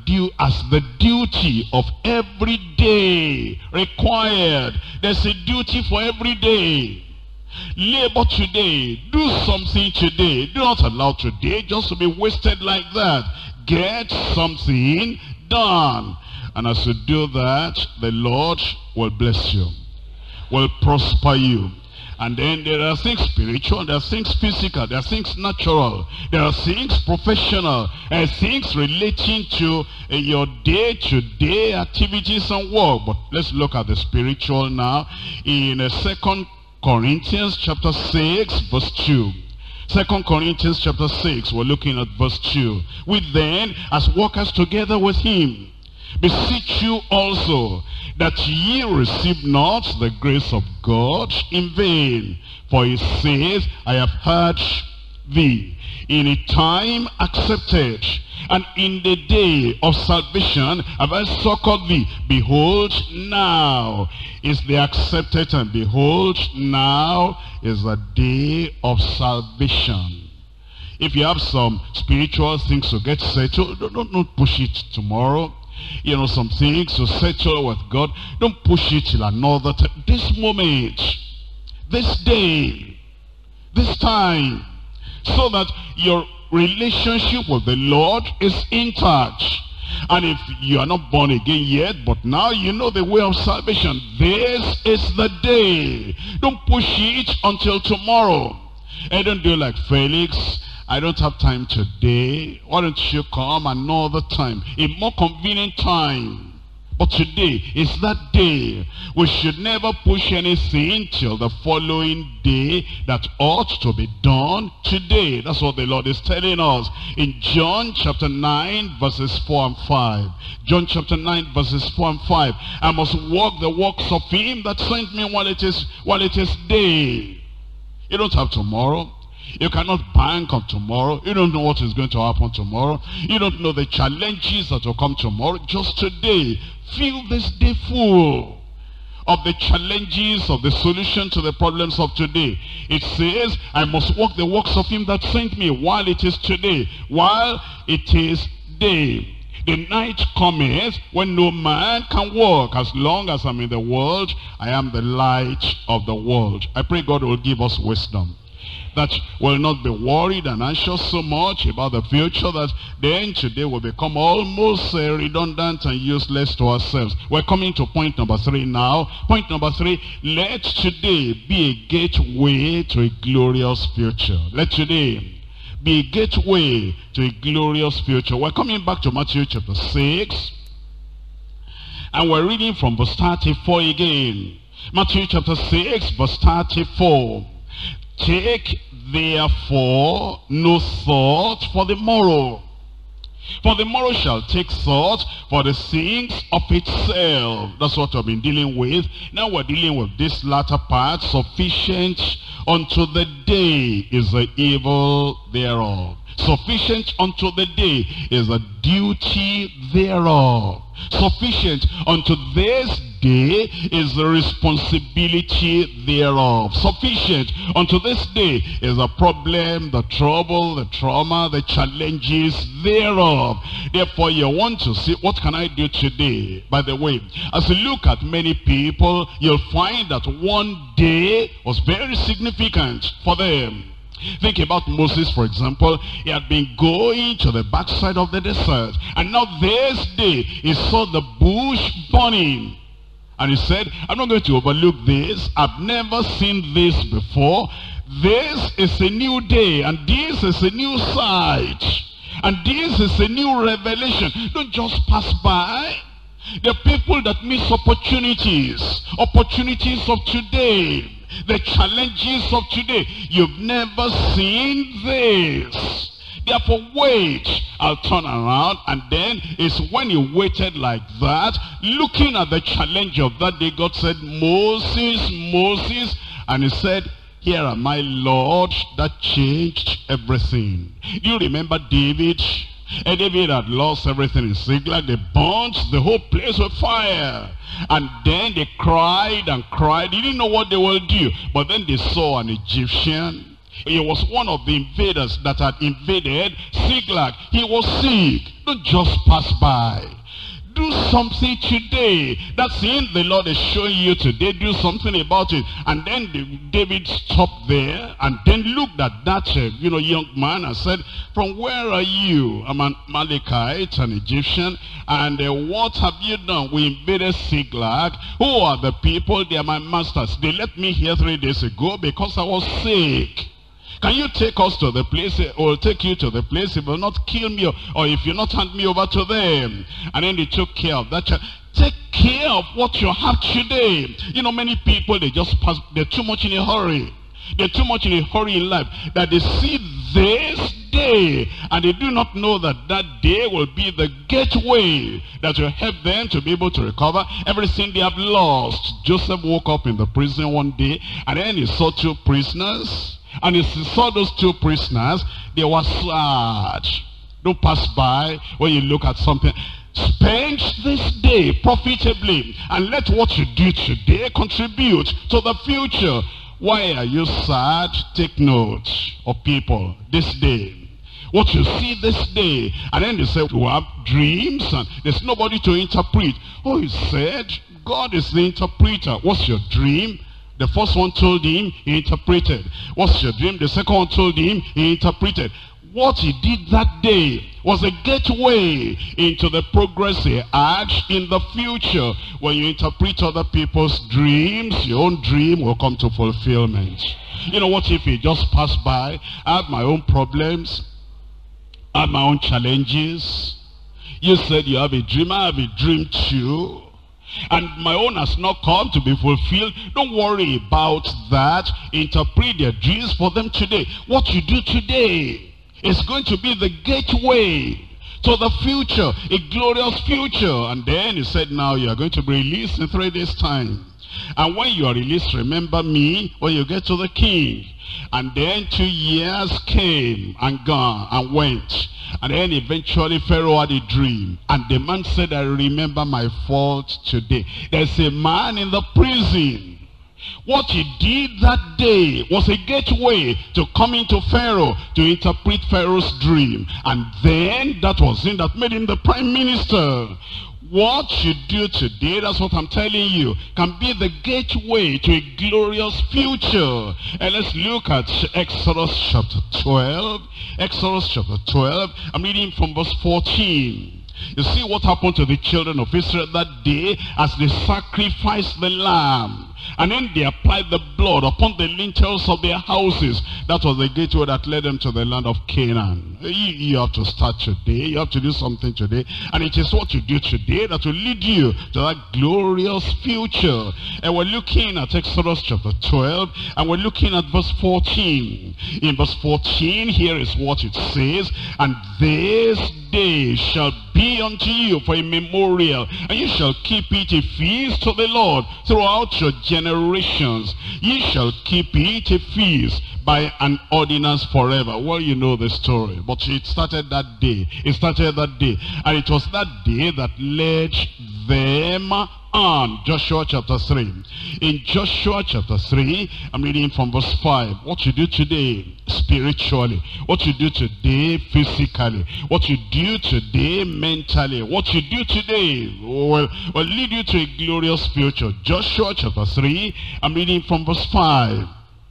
duty of every day required. There's a duty for every day. Labor today. Do something today. Do not allow today just to be wasted like that. Get something done. And as you do that, the Lord will bless you, will prosper you. And then there are things spiritual, there are things physical, there are things natural, there are things professional, and things relating to your day-to-day activities and work. But let's look at the spiritual now in 2 Corinthians chapter 6 verse 2. 2 Corinthians chapter 6, we're looking at verse 2. We then, as workers together with him, beseech you also, that ye receive not the grace of God in vain. For he says, I have heard thee in a time accepted, and in the day of salvation have I succored thee. Behold, now is the accepted time. Behold, now is the day of salvation. If you have some spiritual things to get settled, don't push it tomorrow. You know, some things to settle with God, don't push it till another time. This moment, this day, this time, so that your relationship with the Lord is intact. And if you are not born again yet, but now you know the way of salvation, this is the day. Don't push it until tomorrow. And don't do like Felix. I don't have time today. Why don't you come another time, a more convenient time? But today is that day. We should never push anything till the following day that ought to be done today. That's what the Lord is telling us in John chapter 9 verses 4 and 5. John chapter 9 verses 4 and 5. I must walk the works of him that sent me while it is day. You don't have tomorrow. You cannot bank on tomorrow. You don't know what is going to happen tomorrow. You don't know the challenges that will come tomorrow. Just today, fill this day full of the challenges, of the solution to the problems of today. It says, I must walk the works of him that sent me while it is today, while it is day. The night cometh when no man can walk. As long as I'm in the world, I am the light of the world. I pray God will give us wisdom, that will not be worried and anxious so much about the future, that then today will become almost redundant and useless to ourselves. We're coming to point number 3 now. Point number 3, let today be a gateway to a glorious future. Let today be a gateway to a glorious future. We're coming back to Matthew chapter 6, and we're reading from verse 34 again. Matthew chapter 6 verse 34. Take therefore no thought for the morrow, for the morrow shall take thought for the things of itself. That's what we've been dealing with. Now we're dealing with this latter part. Sufficient unto the day is the evil thereof. Sufficient unto the day is the duty thereof. Sufficient unto this day is the responsibility thereof. Sufficient unto this day is the problem, the trouble, the trauma, the challenges thereof. Therefore you want to see, what can I do today? By the way, as you look at many people, you'll find that one day was very significant for them. Think about Moses, for example. He had been going to the backside of the desert, and now this day he saw the bush burning, and he said, I'm not going to overlook this. I've never seen this before. This is a new day, and this is a new sight, and this is a new revelation. Don't just pass by. There are people that miss opportunities of today, the challenges of today. You've never seen this. Therefore wait, I'll turn around. And then it's when he waited like that, looking at the challenge of that day, God said, Moses, Moses. And he said, here am I, Lord. That changed everything. Do you remember David? And David had lost everything in Ziklag. They burnt the whole place with fire. And then they cried and cried. They didn't know what they will do. But then they saw an Egyptian. He was one of the invaders that had invaded Ziklag. He was sick. Don't just pass by. Do something today. That's it. The Lord is showing you today. Do something about it. And then David stopped there and then looked at that young man and said, from where are you? I'm an Amalekite, an Egyptian. And what have you done? We invaded Ziklag. Who are the people? They are my masters. They left me here 3 days ago because I was sick. Can you take us to the place, or take you to the place? If you will not kill me, or if you not hand me over to them. And then they took care of that child. Take care of what you have today. You know, many people, they just pass, they're too much in a hurry. They're too much in a hurry in life, that they see this day, and they do not know that that day will be the gateway that will help them to be able to recover everything they have lost. Joseph woke up in the prison one day, and then he saw 2 prisoners, And he saw those two prisoners, they were sad. Don't pass by when you look at something. Spend this day profitably, and let what you do today contribute to the future. Why are you sad? Take note of people this day. What you see this day. And then they said, we have dreams and there's nobody to interpret. Oh, he said, God is the interpreter. What's your dream? The first one told him, he interpreted. What's your dream? The second one told him, he interpreted. What he did that day was a gateway into the progress he had in the future. When you interpret other people's dreams, your own dream will come to fulfillment. You know, what if you just pass by? I have my own problems, I have my own challenges. You said you have a dream, I have a dream too. And my own has not come to be fulfilled. Don't worry about that. Interpret their dreams for them today. What you do today is going to be the gateway to the future, a glorious future. And then he said, now you are going to be released in 3 days' time. And when you are released, remember me when you get to the king. And then 2 years came and gone and went. And then eventually Pharaoh had a dream. And the man said, I remember my fault today. There's a man in the prison. What he did that day was a gateway to come into Pharaoh, to interpret Pharaoh's dream. And then that was him that made him the prime minister. What you do today, that's what I'm telling you, can be the gateway to a glorious future. And let's look at Exodus chapter 12. Exodus chapter 12, I'm reading from verse 14. You see what happened to the children of Israel that day as they sacrificed the lamb. And then they applied the blood upon the lintels of their houses. That was the gateway that led them to the land of Canaan. You have to start today. You have to do something today. And it is what you do today that will lead you to that glorious future. And we're looking at Exodus chapter 12. And we're looking at verse 14. In verse 14, here is what it says. And this day shall be unto you for a memorial, and you shall keep it a feast to the Lord throughout your generations. Ye shall keep it a feast by an ordinance forever. Well, you know the story, but it started that day. It started that day, and it was that day that led them on. Joshua chapter 3. In Joshua chapter 3, I'm reading from verse 5. What you do today spiritually, what you do today physically, what you do today mentally, what you do today will lead you to a glorious future. Joshua chapter 3, I'm reading from verse 5.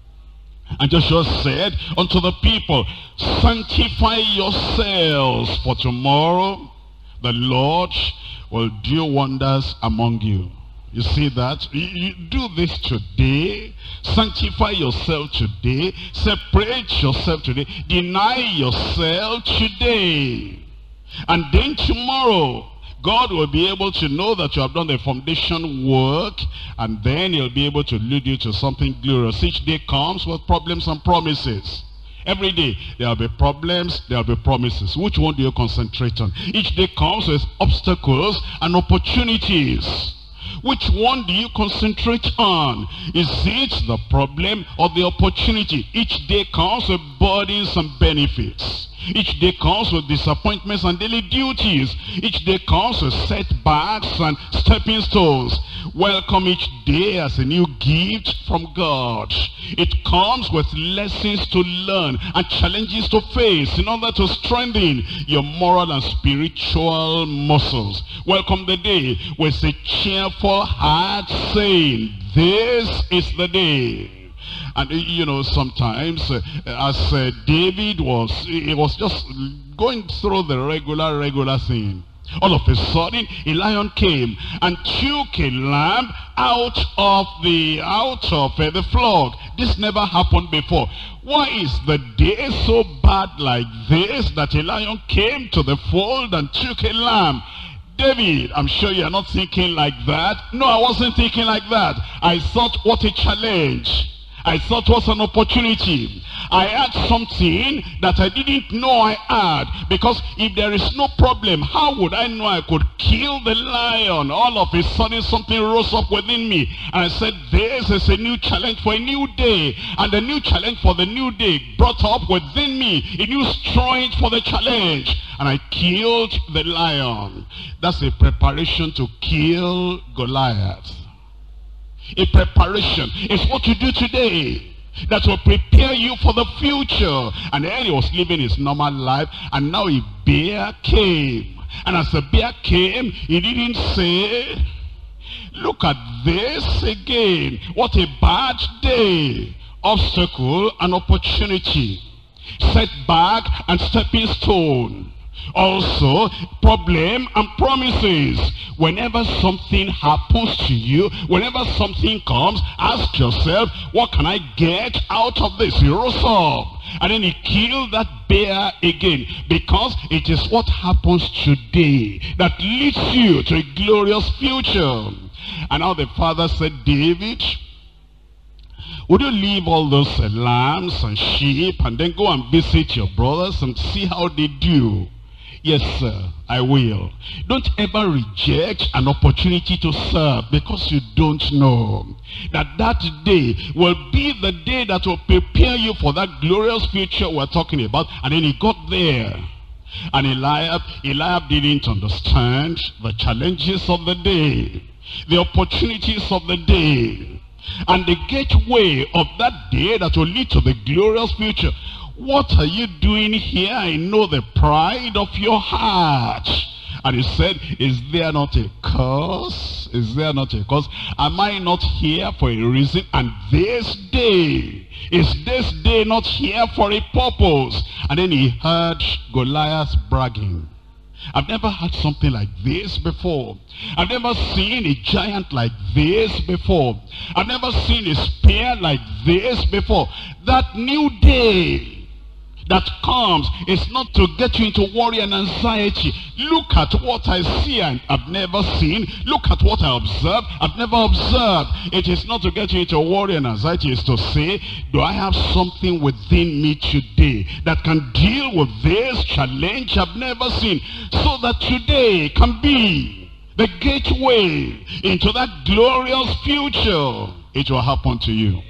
And Joshua said unto the people, sanctify yourselves, for tomorrow the Lord will do wonders among you. You see that? You do this today. Sanctify yourself today. Separate yourself today. Deny yourself today. And then tomorrow, God will be able to know that you have done the foundation work, and then he'll be able to lead you to something glorious. Each day comes with problems and promises. Every day there will be problems, there will be promises. Which one do you concentrate on? Each day comes with obstacles and opportunities. Which one do you concentrate on? Is it the problem or the opportunity? Each day comes with burdens and benefits. Each day comes with disappointments and daily duties. Each day comes with setbacks and stepping stones. Welcome each day as a new gift from God. It comes with lessons to learn and challenges to face in order to strengthen your moral and spiritual muscles. Welcome the day with a cheerful heart, saying, this is the day. And you know, sometimes as David was just going through the regular thing, all of a sudden a lion came and took a lamb out of the flock. This never happened before. Why is the day so bad like this, that a lion came to the fold and took a lamb? David, I'm sure you're not thinking like that. No, I wasn't thinking like that. I thought, what a challenge. I thought was an opportunity. I had something that I didn't know I had. Because if there is no problem, how would I know I could kill the lion? All of a sudden something rose up within me. And I said, this is a new challenge for a new day. And the new challenge for the new day brought up within me a new strength for the challenge. And I killed the lion. That's a preparation to kill Goliath. A preparation is what you do today that will prepare you for the future. And then he was living his normal life, and now a bear came. And as the bear came, he didn't say, look at this again. What a bad day. Obstacle and opportunity. Setback and stepping stone. Also, problem and promises. Whenever something happens to you, whenever something comes, ask yourself, what can I get out of this? He rose up, and then he killed that bear again. Because it is what happens today that leads you to a glorious future. And now the father said, David, would you leave all those lambs and sheep and then go and visit your brothers and see how they do? Yes, sir, I will. Don't ever reject an opportunity to serve because you don't know that that day will be the day that will prepare you for that glorious future we're talking about. And then he got there. And Eliab didn't understand the challenges of the day, the opportunities of the day, and the gateway of that day that will lead to the glorious future. What are you doing here? I know the pride of your heart. And he said, is there not a cause? Is there not a cause? Am I not here for a reason? And this day, is this day not here for a purpose? And then he heard Goliath bragging. I've never had something like this before. I've never seen a giant like this before. I've never seen a spear like this before. That new day that comes is not to get you into worry and anxiety. Look at what I see and I've never seen. Look at what I observe, I've never observed. It is not to get you into worry and anxiety. It's to say, do I have something within me today that can deal with this challenge I've never seen, so that today can be the gateway into that glorious future. It will happen to you.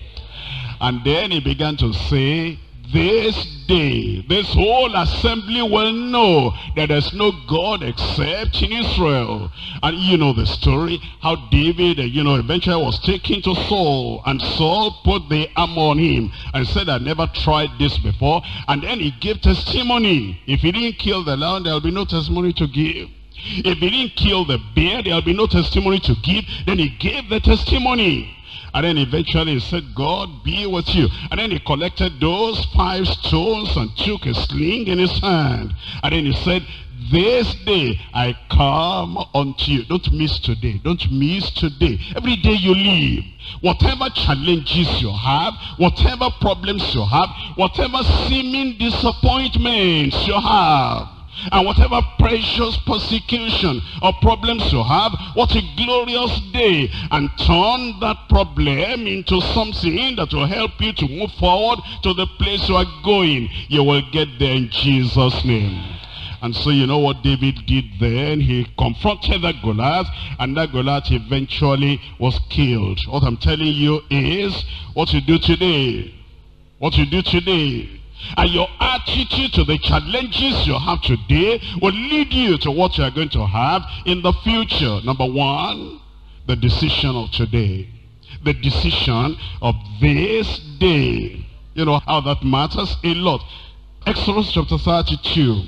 And then he began to say, this day, this whole assembly will know that there's no God except in Israel. And you know the story, how David, eventually was taken to Saul, and Saul put the armor on him and said, I never tried this before. And then he gave testimony. If he didn't kill the lion, there'll be no testimony to give. If he didn't kill the bear, there'll be no testimony to give. Then he gave the testimony. And then eventually he said, God be with you. And then he collected those 5 stones and took a sling in his hand. And then he said, this day I come unto you. Don't miss today. Don't miss today. Every day you live, whatever challenges you have, whatever problems you have, whatever seeming disappointments you have, and whatever precious persecution or problems you have, what a glorious day. And turn that problem into something that will help you to move forward to the place you are going. You will get there in Jesus' name. And so you know what David did then? He confronted that Goliath, and that Goliath eventually was killed. What I'm telling you is, what you do today, what you do today, and your attitude to the challenges you have today will lead you to what you are going to have in the future. Number one, the decision of today. The decision of this day. You know how that matters a lot. Exodus chapter 32.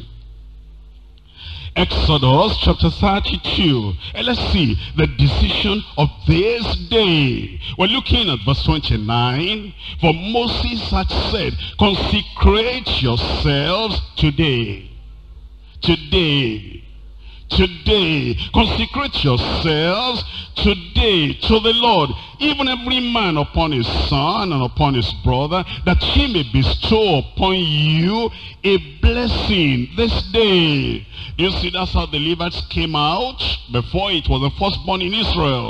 Exodus chapter 32. And let's see the decision of this day. We're looking at verse 29. For Moses had said, consecrate yourselves today. Today. Today. Consecrate yourselves today to the Lord, even every man upon his son and upon his brother, that he may bestow upon you a blessing this day. You see, that's how the Levites came out. Before, it was the firstborn in Israel.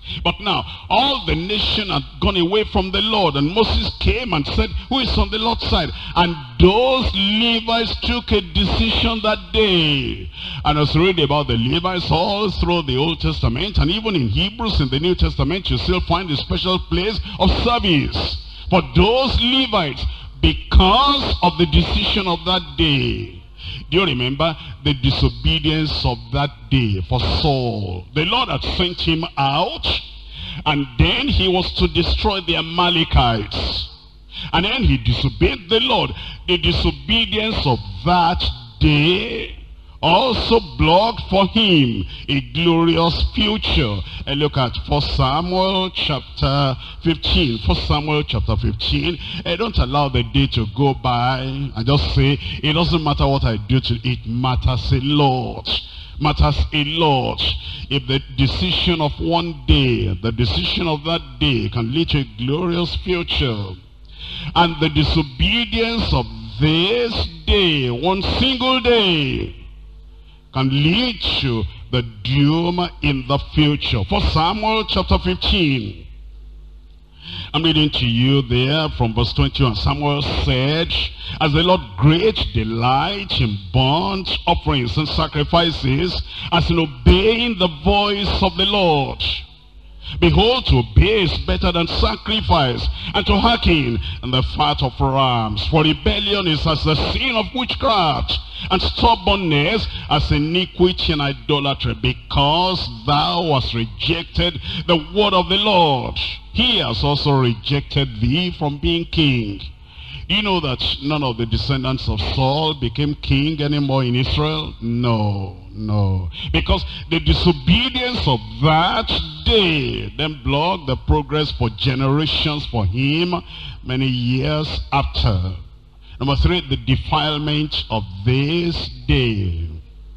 But now, all the nation had gone away from the Lord, and Moses came and said, who is on the Lord's side? And those Levites took a decision that day. And I was reading about the Levites all through the Old Testament, and even in Hebrews in the New Testament, you still find a special place of service for those Levites because of the decision of that day. Do you remember the disobedience of that day for Saul? The Lord had sent him out, and then he was to destroy the Amalekites. And then he disobeyed the Lord. The disobedience of that day also blocked for him a glorious future. And look at 1 Samuel chapter 15. 1 Samuel chapter 15. Don't allow the day to go by and just say, it doesn't matter what I do to it, matters a lot. Matters a lot. If the decision of one day, the decision of that day can lead to a glorious future, and the disobedience of this day, one single day, can lead to the doom in the future. 1 Samuel chapter 15. I'm reading to you there from verse 21. Samuel said, as the Lord great delight in burnt offerings and sacrifices, as in obeying the voice of the Lord. Behold, to obey is better than sacrifice, and to hearken and the fat of rams. For rebellion is as the sin of witchcraft, and stubbornness as iniquity and idolatry. Because thou hast rejected the word of the Lord, he has also rejected thee from being king. Do you know that none of the descendants of Saul became king anymore in Israel? No. Because the disobedience of that day then blocked the progress for generations for him many years after. Number 3, the defilement of this day.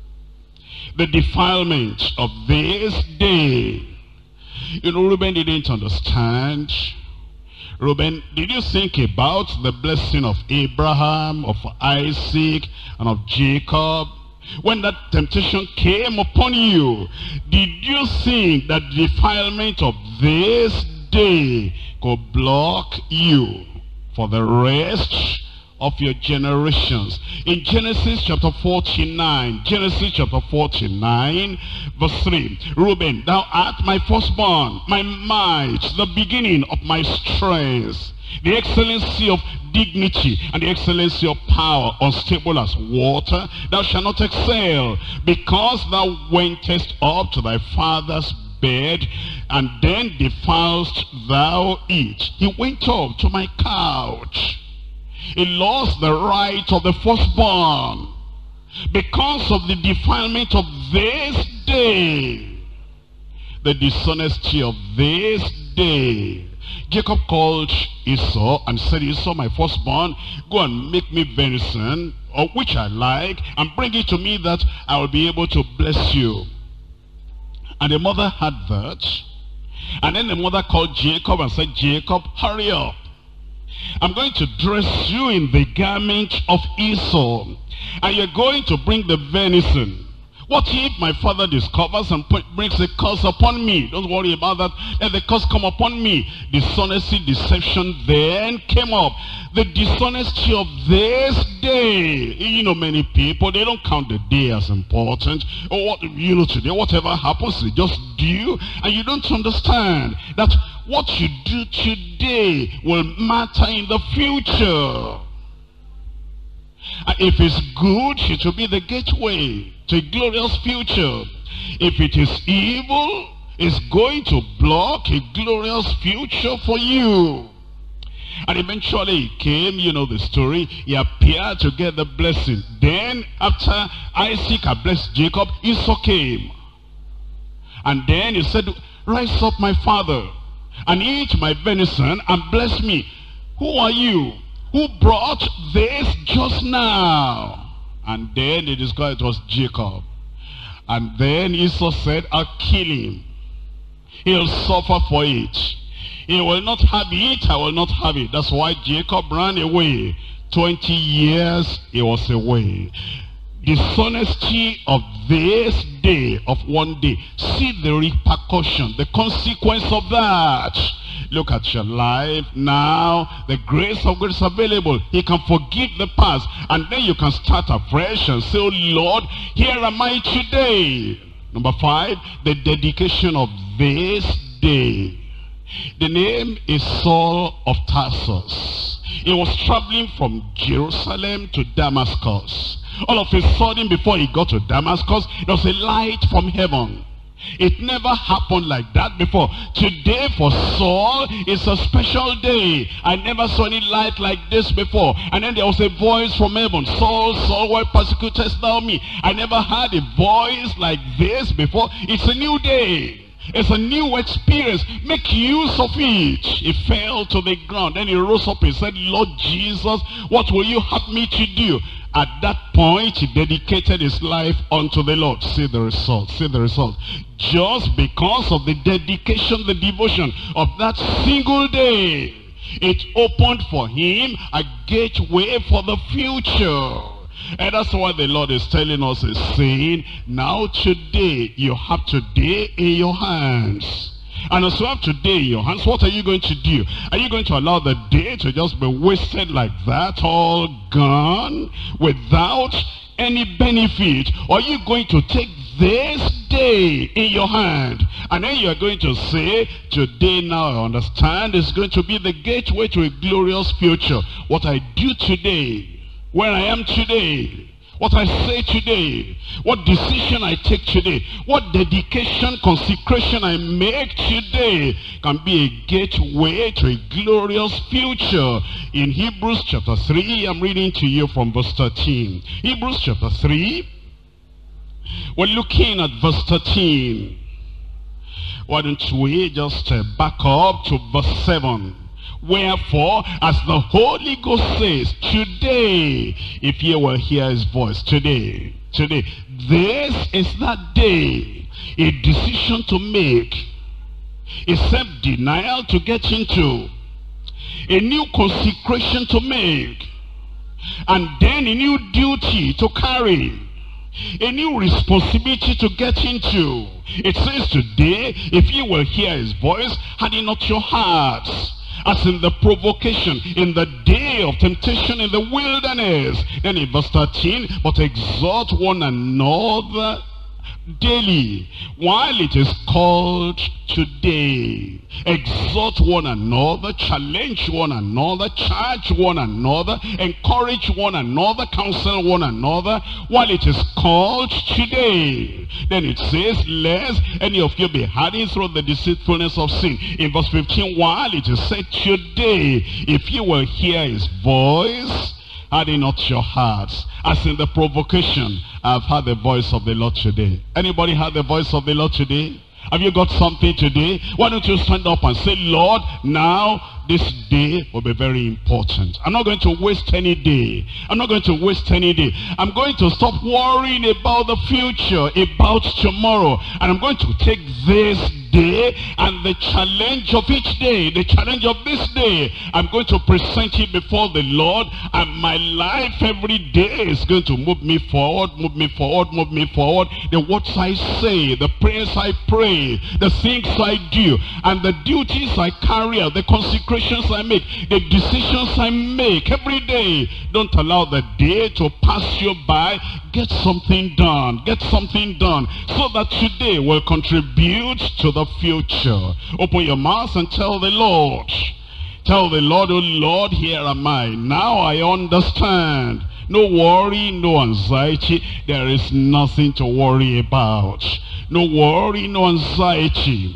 The defilement of this day. You know, Reuben didn't understand. Reuben, did you think about the blessing of Abraham, of Isaac, and of Jacob? When that temptation came upon you, did you think that the defilement of this day could block you for the rest of your generations? In Genesis chapter 49, Genesis chapter 49, verse 3, Reuben, thou art my firstborn, my might, the beginning of my strength, the excellency of dignity and the excellency of power, unstable as water. Thou shalt not excel, because thou wentest up to thy father's bed, and then defilest thou it. He went up to my couch. He lost the right of the firstborn because of the defilement of this day, the dishonesty of this day. Jacob called Esau and said, Esau, my firstborn, go and make me venison, or which I like, and bring it to me that I will be able to bless you. And the mother had that. And then the mother called Jacob and said, Jacob, hurry up. I'm going to dress you in the garment of Esau, and you're going to bring the venison. What if my father discovers and brings a curse upon me? Don't worry about that. Let the curse come upon me. Dishonesty, deception then came up. The dishonesty of this day. You know, many people, they don't count the day as important. Or what, you know, today, whatever happens, they just do. And you don't understand that what you do today will matter in the future. And if it's good, it will be the gateway to a glorious future. If it is evil, it's going to block a glorious future for you. And eventually he came, you know the story, he appeared to get the blessing. Then after Isaac had blessed Jacob, Esau came. And then he said, rise up, my father, and eat my venison and bless me. Who are you? Who brought this just now? And then they discovered it was Jacob. And then Esau said, I'll kill him. He'll suffer for it. He will not have it, I will not have it. That's why Jacob ran away. 20 years he was away. dishonesty of this day, of one day. See the repercussion, the consequence of that. Look at your life now. The grace of God is available. He can forgive the past, and then you can start afresh and say, oh Lord, here am I today. Number 5, the dedication of this day. The name is Saul of Tarsus. He was traveling from Jerusalem to Damascus. All of a sudden, before he got to Damascus, there was a light from heaven. It never happened like that before. Today for Saul is a special day. I never saw any light like this before. And then there was a voice from heaven. Saul, Saul, why persecutest thou me? I never heard a voice like this before. It's a new day. It's a new experience. Make use of it. He fell to the ground. Then he rose up and said, Lord Jesus, what will you have me to do? At that point, he dedicated his life unto the Lord. See the result. See the result. Just because of the dedication, the devotion of that single day, it opened for him a gateway for the future. And that's why the Lord is telling us, is saying, now today, you have today in your hands. And as you have today in your hands, what are you going to do? Are you going to allow the day to just be wasted like that, all gone, without any benefit? Or are you going to take this day in your hand, and then you're going to say, today now I understand is going to be the gateway to a glorious future. What I do today, where I am today, what I say today, what decision I take today, what dedication, consecration I make today can be a gateway to a glorious future. In Hebrews chapter 3, I'm reading to you from verse 13. Hebrews chapter 3, we're looking at verse 13. Why don't we just back up to verse 7. Wherefore, as the Holy Ghost says, today, if you will hear his voice, today, this is that day, a decision to make, a self-denial to get into, a new consecration to make, and then a new duty to carry, a new responsibility to get into. It says today, if you will hear his voice, harden not your hearts, as in the provocation, in the day of temptation in the wilderness. Then in verse 13, but exhort one another daily, while it is called today. Exhort one another, challenge one another, charge one another, encourage one another, counsel one another, while it is called today. Then it says, lest any of you be hardened through the deceitfulness of sin. In verse 15, while it is said today, if you will hear his voice, harden not your hearts, as in the provocation. I've heard the voice of the Lord today. Anybody heard the voice of the Lord today? Have you got something today? Why don't you stand up and say, Lord, now this day will be very important. I'm not going to waste any day. I'm not going to waste any day. I'm going to stop worrying about the future, about tomorrow. And I'm going to take this day and the challenge of each day, the challenge of this day, I'm going to present it before the Lord, and my life every day is going to move me forward, move me forward, move me forward. The words I say, the prayers I pray, the things I do, and the duties I carry out, the consecrations I make, the decisions I make every day. Don't allow the day to pass you by. Get something done. Get something done so that today will contribute to the future. Open your mouth and tell the Lord. Tell the Lord, oh Lord, here am I. Now I understand. No worry, no anxiety. There is nothing to worry about. No worry, no anxiety.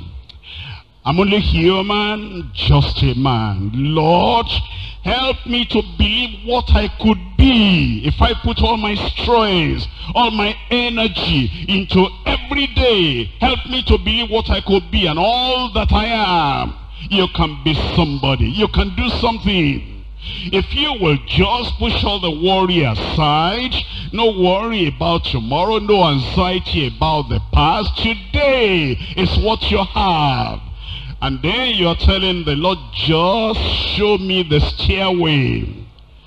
I'm only human, just a man. Lord, help me to believe what I could be if I put all my strength, all my energy into every day. Help me to believe what I could be and all that I am. You can be somebody. You can do something. If you will just push all the worry aside, no worry about tomorrow, no anxiety about the past. Today is what you have. And then you're telling the Lord, just show me the stairway.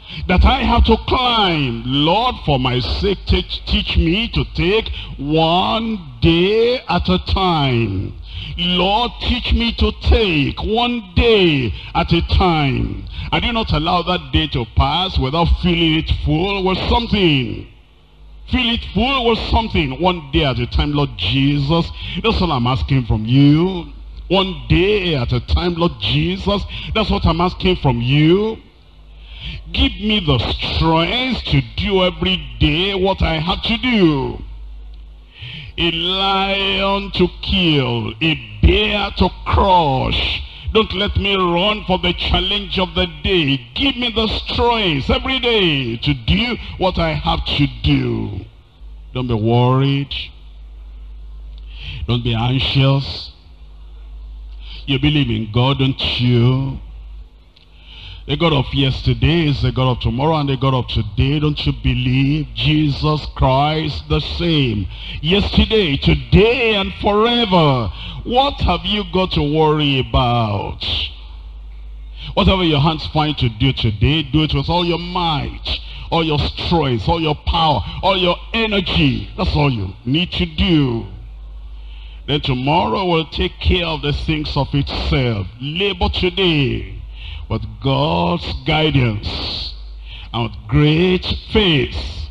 that I have to climb. Lord, for my sake, teach me to take one day at a time. Lord, teach me to take one day at a time. I do not allow that day to pass without filling it full with something. Fill it full with something. One day at a time, Lord Jesus. That's all I'm asking from you. One day at a time, Lord Jesus. That's what I'm asking from you. Give me the strength to do every day what I have to do. A lion to kill, a bear to crush. Don't let me run for the challenge of the day. Give me the strength every day to do what I have to do. Don't be worried. Don't be anxious. You believe in God, don't you? The God of yesterday is the God of tomorrow and the God of today. Don't you believe Jesus Christ the same? Yesterday, today, and forever. What have you got to worry about? Whatever your hands find to do today, do it with all your might, all your strength, all your power, all your energy. That's all you need to do. Then tomorrow will take care of the things of itself. Labor today with God's guidance and with great faith.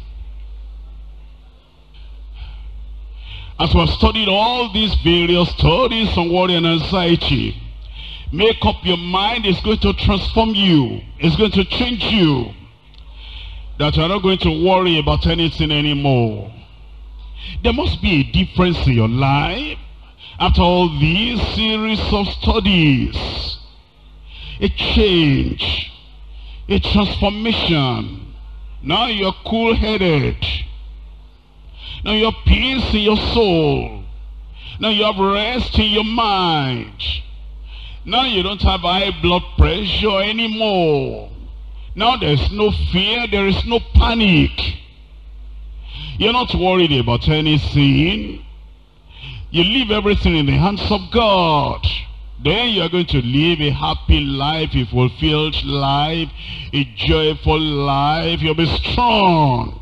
As we have studied all these various studies on worry and anxiety, make up your mind. It's going to transform you. It's going to change you. That you're not going to worry about anything anymore. There must be a difference in your life after all these series of studies. A change, a transformation. Now you're cool-headed. Now you have peace in your soul. Now you have rest in your mind. Now you don't have high blood pressure anymore. Now there's no fear, there is no panic. You're not worried about anything. You leave everything in the hands of God. Then you are going to live a happy life, a fulfilled life, a joyful life. You'll be strong.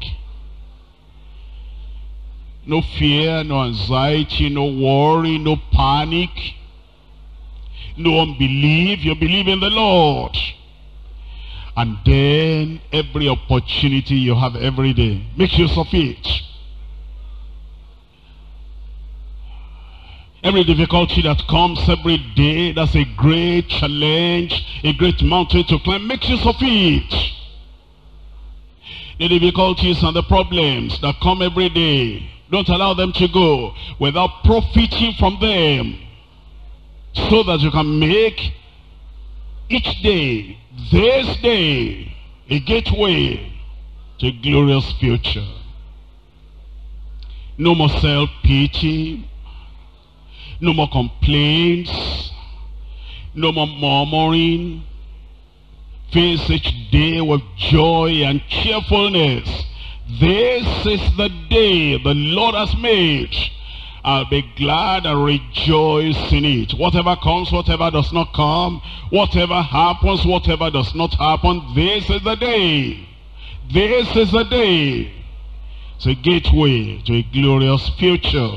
No fear, no anxiety, no worry, no panic, no unbelief. You believe in the Lord. And then every opportunity you have every day, make use of it. Every difficulty that comes every day, that's a great challenge, a great mountain to climb. Make use of it. The difficulties and the problems that come every day, don't allow them to go without profiting from them, so that you can make each day, this day, a gateway to a glorious future. No more self-pity. No more complaints. No more murmuring. Face each day with joy and cheerfulness. This is the day the Lord has made. I'll be glad and rejoice in it. Whatever comes, whatever does not come, whatever happens, whatever does not happen, this is the day. This is the day. It's a gateway to a glorious future.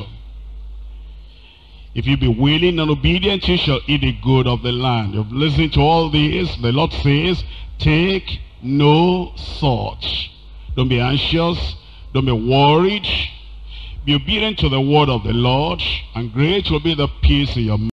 If you be willing and obedient, you shall eat the good of the land. You've listened to all this. The Lord says, take no thought. Don't be anxious. Don't be worried. Be obedient to the word of the Lord, and great will be the peace in your mind.